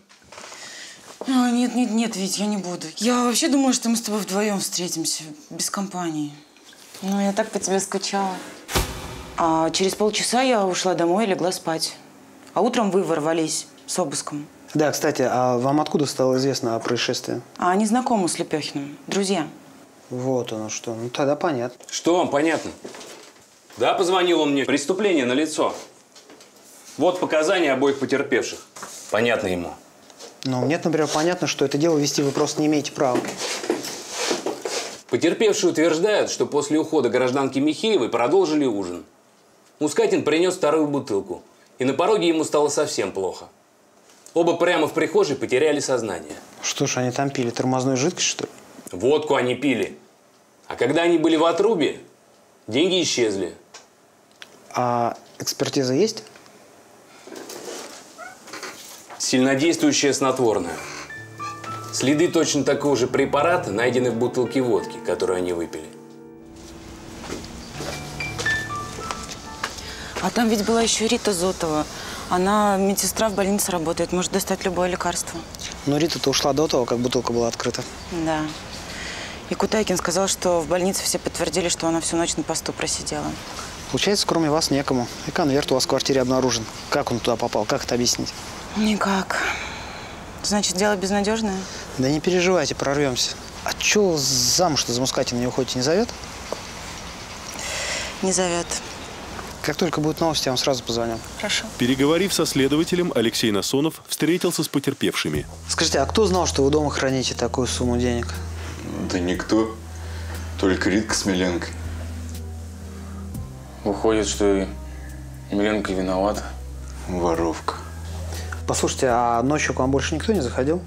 Нет, Вить, я не буду. Я вообще думала, что мы с тобой вдвоем встретимся, без компании. Ну, я так по тебе скучала. А через полчаса я ушла домой и легла спать. А утром вы ворвались с обыском. Да, кстати, а вам откуда стало известно о происшествии? А они знакомы с Лепехиным, друзья. Вот оно что. Ну, тогда понятно. Что вам понятно? Да, позвонил он мне. Преступление налицо. Вот показания обоих потерпевших. Понятно ему. Ну, мне, например, понятно, что это дело вести вы просто не имеете права. Потерпевшие утверждают, что после ухода гражданки Михеевой продолжили ужин. Мускатин принес 2-ю бутылку. И на пороге ему стало совсем плохо. Оба прямо в прихожей потеряли сознание. Что ж, они там пили тормозную жидкость, что ли? Водку они пили. А когда они были в отрубе, деньги исчезли. А экспертиза есть? Сильнодействующее снотворное. Следы точно такого же препарата найдены в бутылке водки, которую они выпили. А там ведь была еще Рита Зотова. Она медсестра в больнице работает, может достать любое лекарство. Но Рита-то ушла до того, как бутылка была открыта. Да. И Кутайкин сказал, что в больнице все подтвердили, что она всю ночь на посту просидела. Получается, кроме вас некому. И конверт у вас в квартире обнаружен. Как он туда попал? Как это объяснить? Никак. Значит, дело безнадежное? Да не переживайте, прорвемся. А чё замуж-то за Мускатина не уходите, не зовет? Не зовет. Как только будут новости, я вам сразу позвоню. Хорошо. Переговорив со следователем, Алексей Насонов встретился с потерпевшими. Скажите, а кто знал, что вы дома храните такую сумму денег? Да никто. Только Ритка с Миленкой. Выходит, что и Миленка виновата. Воровка. Послушайте, а ночью к вам больше никто не заходил?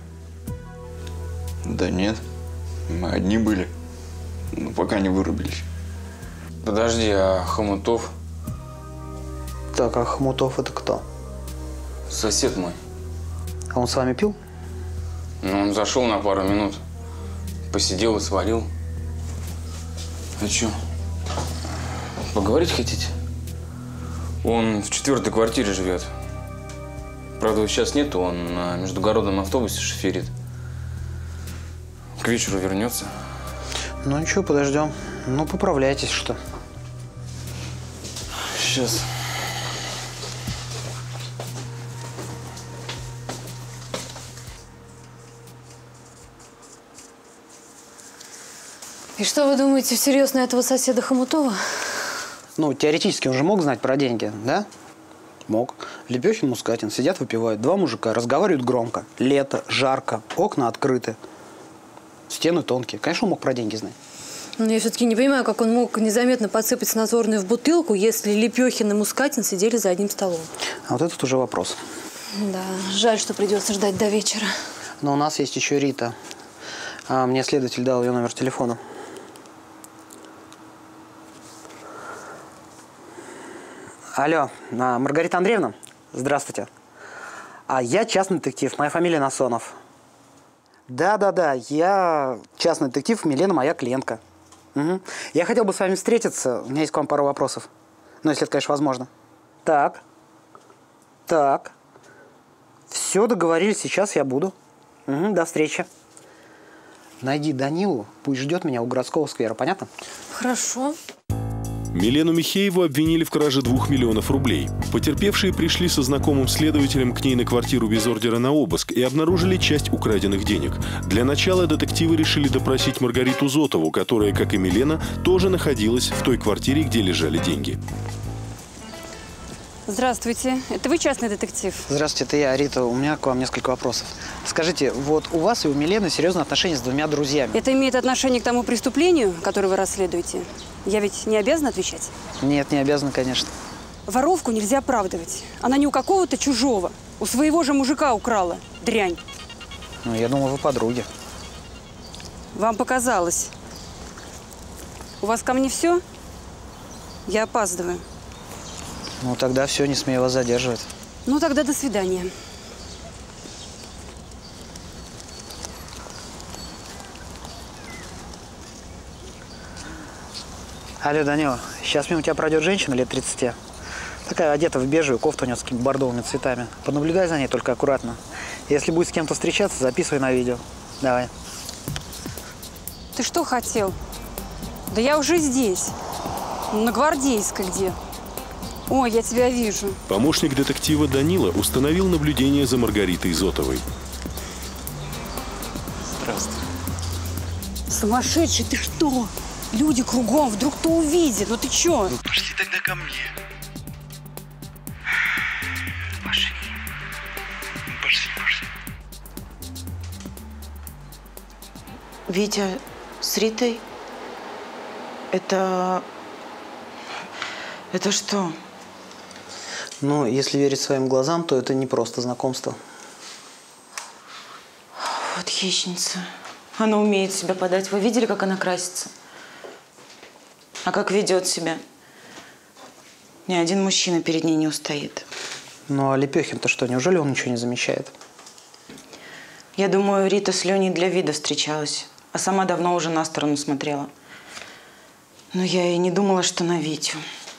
Да нет. Мы одни были. Ну, пока не вырубились. Подожди, а Хомутов? Так, а Хомутов это кто? Сосед мой. А он с вами пил? Ну, он зашел на пару минут. Посидел и свалил. А чё? Поговорить хотите? Он в 4-й квартире живет. Правда, его сейчас нету, он на междугородном автобусе шоферит. К вечеру вернется. Ну ничего, подождем. Ну, поправляйтесь, что. Сейчас. И что вы думаете всерьез на этого соседа Хомутова? Ну, теоретически он же мог знать про деньги, да? Мог. Лепехин, Мускатин сидят, выпивают. Два мужика разговаривают громко. Лето, жарко, окна открыты. Стены тонкие. Конечно, он мог про деньги знать. Но я все-таки не понимаю, как он мог незаметно подсыпать снотворное в бутылку, если Лепехин и Мускатин сидели за одним столом. А вот этот уже вопрос. Да, жаль, что придется ждать до вечера. Но у нас есть еще Рита. Мне следователь дал ее номер телефона. Алло, Маргарита Андреевна? Здравствуйте. Я частный детектив, моя фамилия Насонов. Да, я частный детектив, Милена моя клиентка. Угу. Я хотел бы с вами встретиться, у меня есть к вам пару вопросов. Ну, если это, конечно, возможно. Так. Все, договорились, сейчас я буду. Угу, до встречи. Найди Данилу, пусть ждет меня у городского сквера, понятно? Хорошо. Милену Михееву обвинили в краже 2 миллионов рублей. Потерпевшие пришли со знакомым следователем к ней на квартиру без ордера на обыск и обнаружили часть украденных денег. Для начала детективы решили допросить Маргариту Зотову, которая, как и Милена, тоже находилась в той квартире, где лежали деньги. Здравствуйте. Это вы частный детектив? Здравствуйте, это я, Рита. У меня к вам несколько вопросов. Скажите, вот у вас и у Милены серьезные отношения с 2 друзьями. Это имеет отношение к тому преступлению, которое вы расследуете? Я ведь не обязана отвечать? Нет, не обязана, конечно. Воровку нельзя оправдывать. Она не у какого-то чужого. У своего же мужика украла. Дрянь. Ну, я думал, вы подруги. Вам показалось. У вас ко мне все? Я опаздываю. Ну, тогда все, не смею вас задерживать. Ну, тогда до свидания. Алло, Данила, сейчас мимо тебя пройдет женщина лет 30. Такая одета в бежевую, кофту у нее с какими-то бордовыми цветами. Понаблюдай за ней, только аккуратно. Если будет с кем-то встречаться, записывай на видео. Давай. Ты что хотел? Да я уже здесь. На Гвардейской где. Ой, я тебя вижу. Помощник детектива Данила установил наблюдение за Маргаритой Зотовой. Здравствуй. Сумасшедший, ты что? Люди кругом, вдруг кто увидит. Ну ты чё? Ну пошли тогда ко мне. Пошли. Пошли. Витя с Ритой? Это что? Ну, если верить своим глазам, то это не просто знакомство. Вот хищница. Она умеет себя подать. Вы видели, как она красится? А как ведет себя? Ни один мужчина перед ней не устоит. Ну, а Лепехин-то что, неужели он ничего не замечает? Я думаю, Рита с Леней для вида встречалась, а сама давно уже на сторону смотрела. Но я и не думала, что на Витю.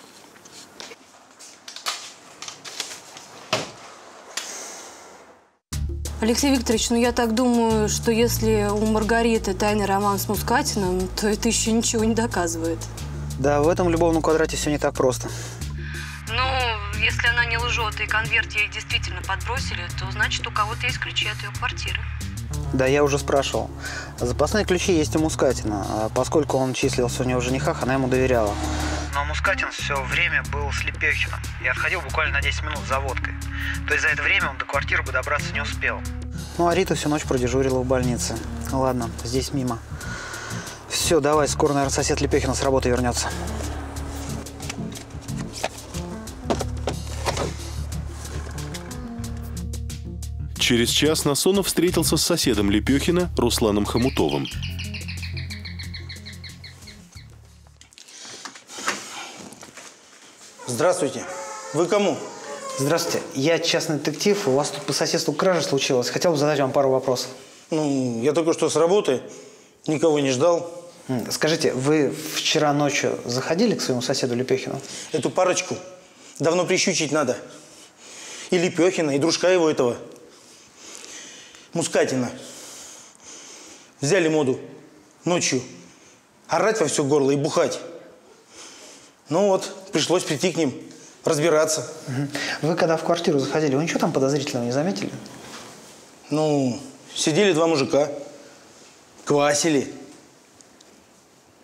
Алексей Викторович, ну я так думаю, что если у Маргариты тайный роман с Мускатиным, то это еще ничего не доказывает. Да, в этом любовном квадрате все не так просто. Ну, если она не лжет и конверт ей действительно подбросили, то значит у кого-то есть ключи от ее квартиры. Да, я уже спрашивал. Запасные ключи есть у Мускатина, а поскольку он числился у него в женихах, она ему доверяла. Но Мускатин все время был с Лепехиным и отходил буквально на 10 минут за водкой. То есть за это время он до квартиры бы добраться не успел. Ну, а Рита всю ночь продежурила в больнице. Ладно, здесь мимо. Все, давай, скоро, наверное, сосед Лепехина с работы вернется. Через час Насонов встретился с соседом Лепехина Русланом Хомутовым. Здравствуйте. Вы кому? Здравствуйте. Я частный детектив. У вас тут по соседству кража случилась. Хотел бы задать вам пару вопросов. Ну, я только что с работы. Никого не ждал. Скажите, вы вчера ночью заходили к своему соседу Лепехину? Эту парочку давно прищучить надо. И Лепехина, и дружка его этого. Мускатина. Взяли моду ночью. Орать во все горло и бухать. Ну вот, пришлось прийти к ним, разбираться. Вы когда в квартиру заходили, вы ничего там подозрительного не заметили? Ну, сидели два мужика, квасили.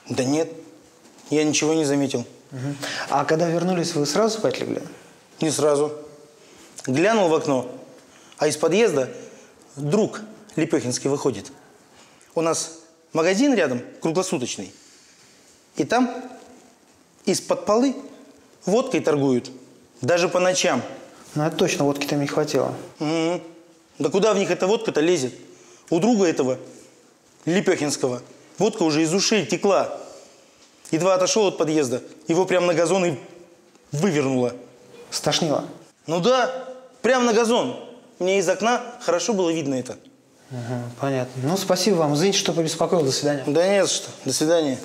Да нет, я ничего не заметил. А когда вернулись, вы сразу спать легли? Не сразу. Глянул в окно, а из подъезда друг Лепехинский выходит. У нас магазин рядом, круглосуточный. И там из-под полы водкой торгуют. Даже по ночам. Ну, это точно, водки там не хватило. Да куда в них эта водка-то лезет? У друга этого, Лепехинского, водка уже из ушей текла. Едва отошел от подъезда, его прям на газон и вывернуло. Стошнило? Ну да, прям на газон. Мне из окна хорошо было видно это. Понятно. Ну, спасибо вам. Извините, что побеспокоил. До свидания. Да не за что. До свидания.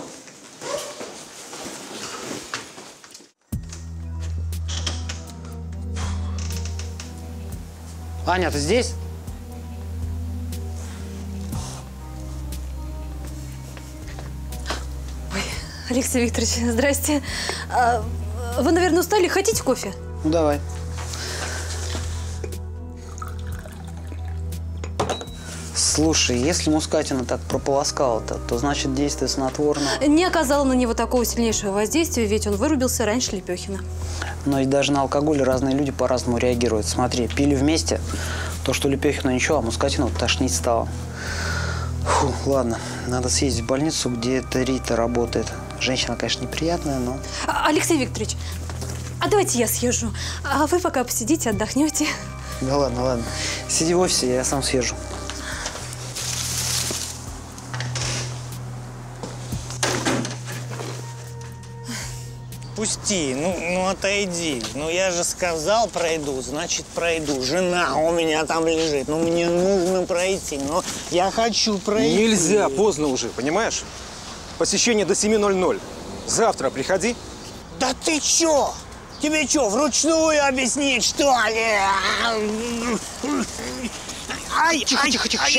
Аня, ты здесь? Ой, Алексей Викторович, здрасте. Вы, наверное, устали? Хотите кофе? Ну, давай. Слушай, если Мускатина так прополоскала-то, то значит действие снотворного. Не оказало на него такого сильнейшего воздействия, ведь он вырубился раньше Лепехина. Но ведь даже на алкоголь разные люди по-разному реагируют. Смотри, пили вместе, то, что Лепехину ничего, а Мускатину тошнить стало. Фу, ладно, надо съездить в больницу, где эта Рита работает. Женщина, конечно, неприятная, но… Алексей Викторович, а давайте я съезжу, а вы пока посидите, отдохнете. Да ладно, ладно. Сиди в офисе, я сам съезжу. Пусти, ну отойди. Ну я же сказал пройду, значит пройду. Жена у меня там лежит, ну мне нужно пройти, но я хочу пройти. Нельзя, поздно уже, понимаешь? Посещение до 7:00. Завтра приходи. Да ты чё? Тебе чё, вручную объяснить, что ли? Ай, тихо, тихо, тихо.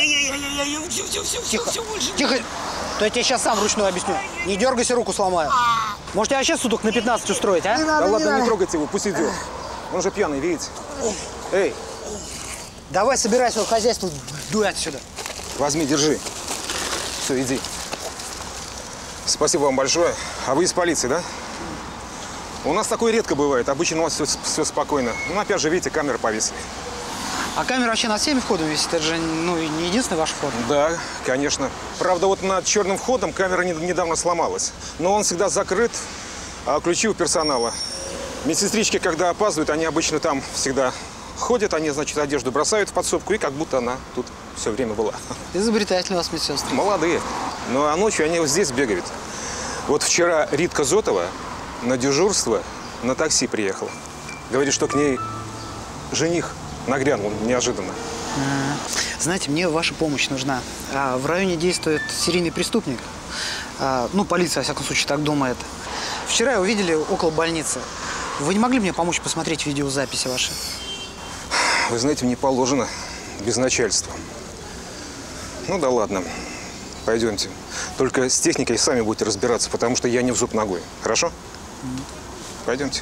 Тихо. То я тебе сейчас сам вручную объясню. Не дергайся, руку сломаю. Может, я вообще суток на 15 устроить, а? Да ладно, не трогайте его, пусть идет. Он же пьяный, видите? Эй! Давай, собирай свое хозяйство, дуй отсюда. Возьми, держи. Все, иди. Спасибо вам большое. А вы из полиции, да? У нас такое редко бывает. Обычно у нас все спокойно. Ну, опять же, видите, камеры повесили. А камера вообще над всеми входами висит? Это же не единственный ваш вход? Да, конечно. Правда, вот над черным входом камера недавно сломалась. Но он всегда закрыт, а ключи у персонала. Медсестрички, когда опаздывают, они обычно там всегда ходят. Они, значит, одежду бросают в подсобку, и как будто она тут все время была. Изобретательные у вас медсестры. Молодые. Ну, а ночью они вот здесь бегают. Вот вчера Ритка Зотова на дежурство на такси приехала. Говорит, что к ней жених нагрянул неожиданно. Знаете, мне ваша помощь нужна. В районе действует серийный преступник. Ну, полиция, во всяком случае, так думает. Вчера его видели около больницы. Вы не могли мне помочь посмотреть видеозаписи ваши? Вы знаете, мне положено без начальства. Ну да ладно. Пойдемте. Только с техникой сами будете разбираться, потому что я не в зуб ногой. Хорошо? Пойдемте.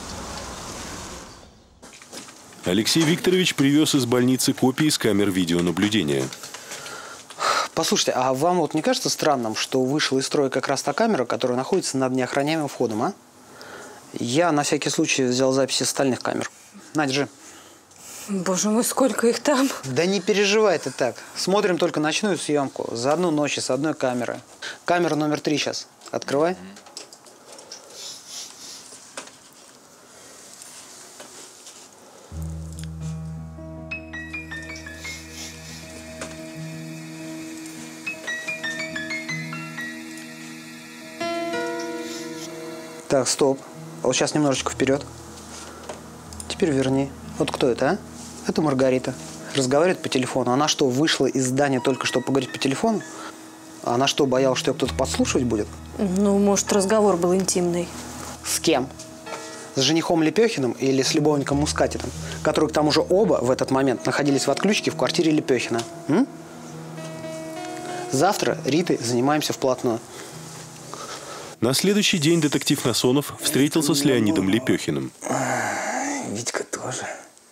Алексей Викторович привез из больницы копии с камер видеонаблюдения. Послушайте, а вам вот не кажется странным, что вышла из строя как раз та камера, которая находится над неохраняемым входом, а? Я на всякий случай взял записи с остальных камер. На, держи. Боже мой, сколько их там. Да не переживай ты так. Смотрим только ночную съемку. За одну ночь с одной камеры. Камера номер 3 сейчас. Открывай. Так, стоп. А вот сейчас немножечко вперед. Теперь верни. Вот кто это, а? Это Маргарита. Разговаривает по телефону. Она что, вышла из здания только чтобы поговорить по телефону? А она что, боялась, что ее кто-то подслушивать будет? Ну, может, разговор был интимный. С кем? С женихом Лепехиным или с любовником Мускатиным, которые, к тому же, оба в этот момент находились в отключке в квартире Лепехина. Завтра Ритой занимаемся вплотную. На следующий день детектив Насонов встретился с Леонидом Лепехиным. Витька тоже.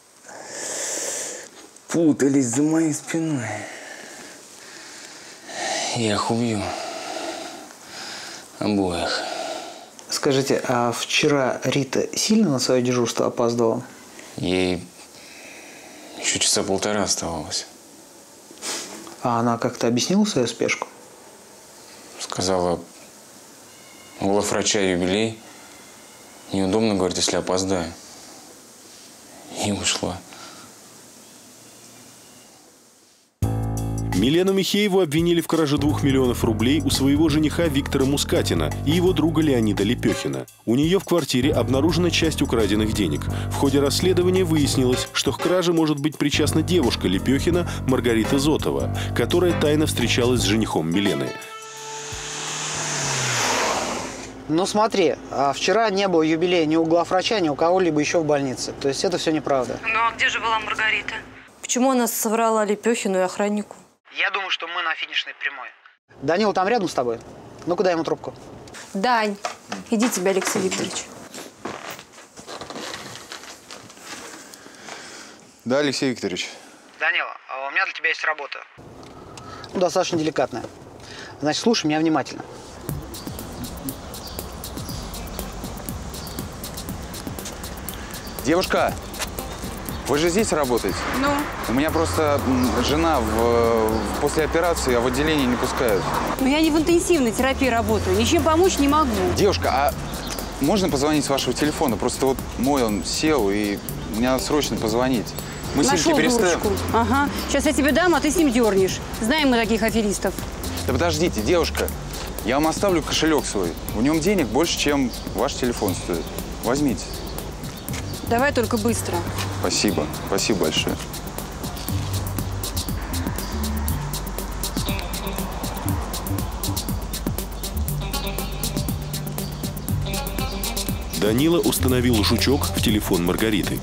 Путались за моей спиной. Я их убью. Обоих. Скажите, а вчера Рита сильно на свое дежурство опаздывала? Ей еще часа полтора оставалось. А она как-то объяснила свою спешку? Сказала, у главврача юбилей. Неудобно, говорит, если опоздаю. И ушла. Милену Михееву обвинили в краже 2 миллионов рублей у своего жениха Виктора Мускатина и его друга Леонида Лепехина. У нее в квартире обнаружена часть украденных денег. В ходе расследования выяснилось, что к краже может быть причастна девушка Лепехина Маргарита Зотова, которая тайно встречалась с женихом Милены. Ну смотри, а вчера не было юбилея ни у главврача, ни у кого-либо еще в больнице. То есть это все неправда. Ну а где же была Маргарита? Почему она соврала Лепехину и охраннику? Я думаю, что мы на финишной прямой. Данила там рядом с тобой? Ну-ка дай ему трубку. Дань, иди тебя, Алексей Викторович. Да, Алексей Викторович. Данила, а у меня для тебя есть работа. Ну, достаточно деликатная. Значит, слушай меня внимательно. Девушка, вы же здесь работаете? Ну? У меня просто жена после операции, а в отделение не пускают. Ну, я не в интенсивной терапии работаю, ничем помочь не могу. Девушка, а можно позвонить с вашего телефона? Просто вот мой он сел, и мне надо срочно позвонить. Мы с ним переставим. Ага. Сейчас я тебе дам, а ты с ним дернешь. Знаем мы таких аферистов. Да подождите, девушка, я вам оставлю кошелек свой. В нем денег больше, чем ваш телефон стоит. Возьмите. Давай только быстро. Спасибо. Спасибо большое. Данила установил жучок в телефон Маргариты.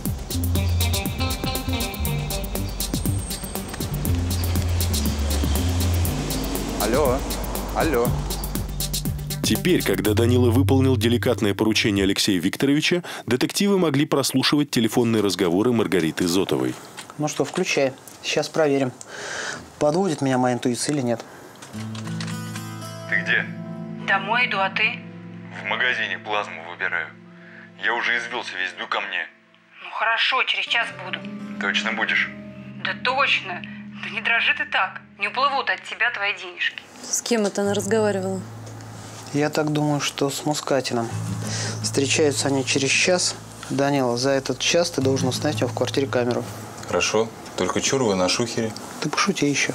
Алло. Алло. Теперь, когда Данила выполнил деликатное поручение Алексея Викторовича, детективы могли прослушивать телефонные разговоры Маргариты Зотовой. Ну что, включай. Сейчас проверим, подводит меня моя интуиция или нет. Ты где? Домой иду, а ты? В магазине плазму выбираю. Я уже извелся весь, иду ко мне. Ну хорошо, через час буду. Точно будешь? Да точно. Да не дрожи ты так. Не уплывут от тебя твои денежки. С кем это она разговаривала? Я так думаю, что с Мускатиным. Встречаются они через час. Данила, за этот час ты должен установить у него в квартире камеру. Хорошо. Только чур вы на шухере. Ты пошути еще.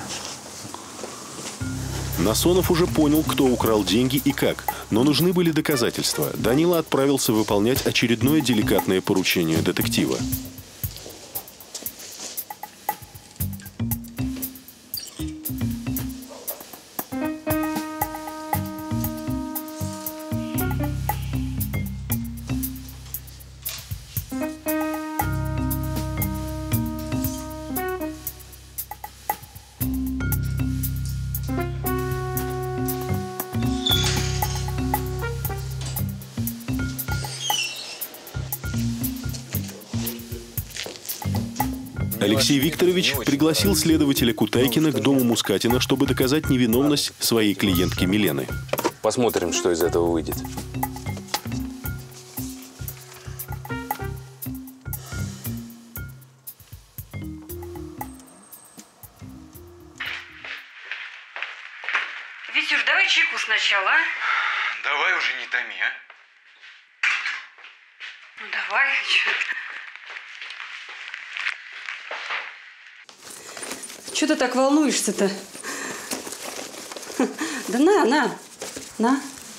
Насонов уже понял, кто украл деньги и как, но нужны были доказательства. Данила отправился выполнять очередное деликатное поручение детектива. Алексей Викторович пригласил следователя Кутайкина к дому Мускатина, чтобы доказать невиновность своей клиентки Милены. Посмотрим, что из этого выйдет. Витюш, давай чайку сначала, а? Давай уже не томи, а? Ну давай, Чё ты так волнуешься-то? Да на.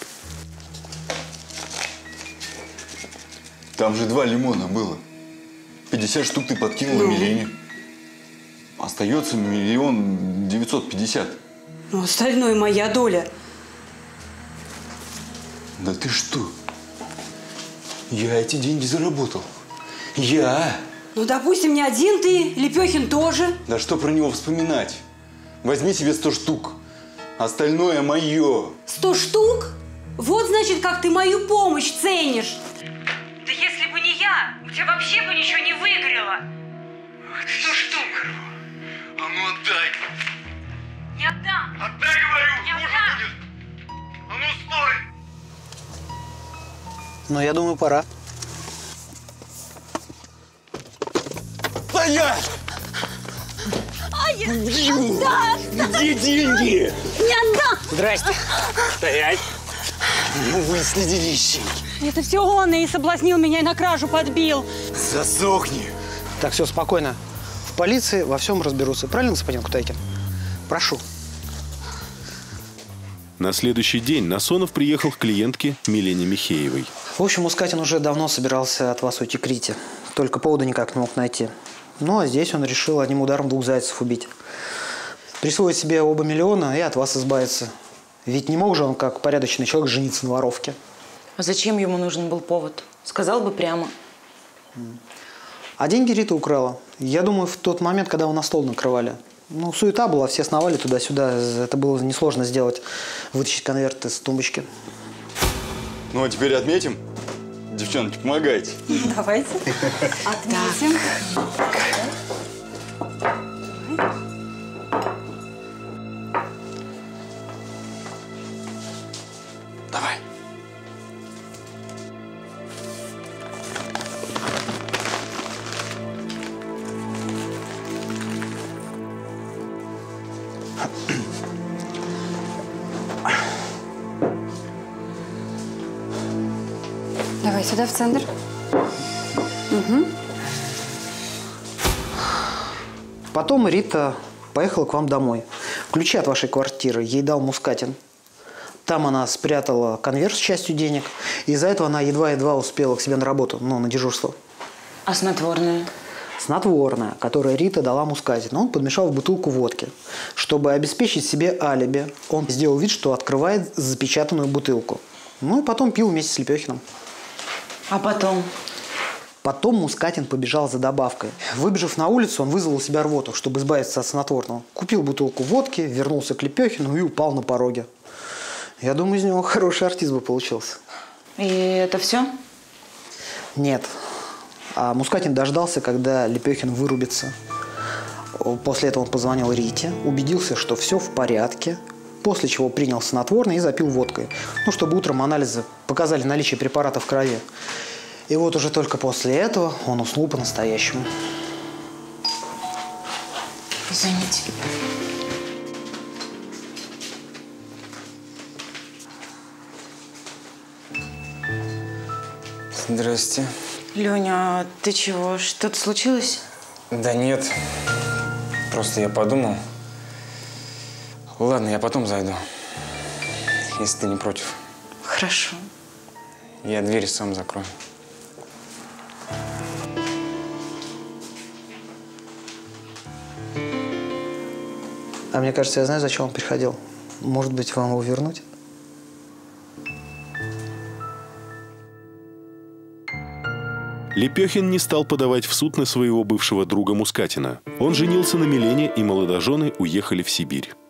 Там же 2 лимона было. 50 штук ты подкинула Милене. Остается 1 950 000. Ну, остальное моя доля. Да ты что? Я эти деньги заработал. Я. Ну, допустим, не один ты, Лепехин тоже. Да что про него вспоминать? Возьми себе 100 штук. Остальное мое. 100 штук? Вот, значит, как ты мою помощь ценишь. Да если бы не я, у тебя вообще бы ничего не выгорело. 100 штук. А ну отдай. Не отдам. Отдай, говорю, Не хуже отдам. будет. А ну стой. Ну, я думаю, пора. Стоять! Бью! Где деньги? Не отдам! Здрасте. Стоять. Ну, выследи вещи. Это все он и соблазнил меня, и на кражу подбил. Засохни. Так, все, спокойно. В полиции во всем разберутся. Правильно, господин Кутайкин? Прошу. На следующий день Насонов приехал к клиентке Милене Михеевой. В общем, Мускатин уже давно собирался от вас уйти к Рите. Только повода никак не мог найти. Ну, а здесь он решил одним ударом 2 зайцев убить. Присвоить себе оба миллиона и от вас избавиться. Ведь не мог же он, как порядочный человек, жениться на воровке. А зачем ему нужен был повод? Сказал бы прямо. А деньги Рита украла. Я думаю, в тот момент, когда вы на стол накрывали. Ну, суета была, все сновали туда-сюда. Это было несложно сделать. Вытащить конверт из тумбочки. Ну, а теперь отметим. Девчонки, помогайте. Давайте. Отметим. Давай. Давай сюда, в центр. Угу. Потом Рита поехала к вам домой. Ключи от вашей квартиры ей дал Мускатин. Там она спрятала конверт с частью денег. И из-за этого она едва-едва успела к себе на работу, ну, на дежурство. А снотворное? Снотворное, которое Рита дала Мускатину. Он подмешал в бутылку водки. Чтобы обеспечить себе алиби, он сделал вид, что открывает запечатанную бутылку. Ну и потом пил вместе с Лепехиным. А потом? Потом Мускатин побежал за добавкой. Выбежав на улицу, он вызвал у себя рвоту, чтобы избавиться от снотворного. Купил бутылку водки, вернулся к Лепехину и упал на пороге. Я думаю, из него хороший артист бы получился. И это все? Нет. А Мускатин дождался, когда Лепехин вырубится. После этого он позвонил Рите, убедился, что все в порядке, после чего принял снотворное и запил водкой. Ну, чтобы утром анализы показали наличие препарата в крови. И вот уже только после этого он уснул по-настоящему. Извините. Здрасте. Леня, ты чего? Что-то случилось? Да нет. Просто я подумал. Ладно, я потом зайду. Если ты не против. Хорошо. Я дверь сам закрою. А мне кажется, я знаю, зачем он приходил. Может быть, вам его вернуть? Лепехин не стал подавать в суд на своего бывшего друга Мускатина. Он женился на Милене, и молодожены уехали в Сибирь.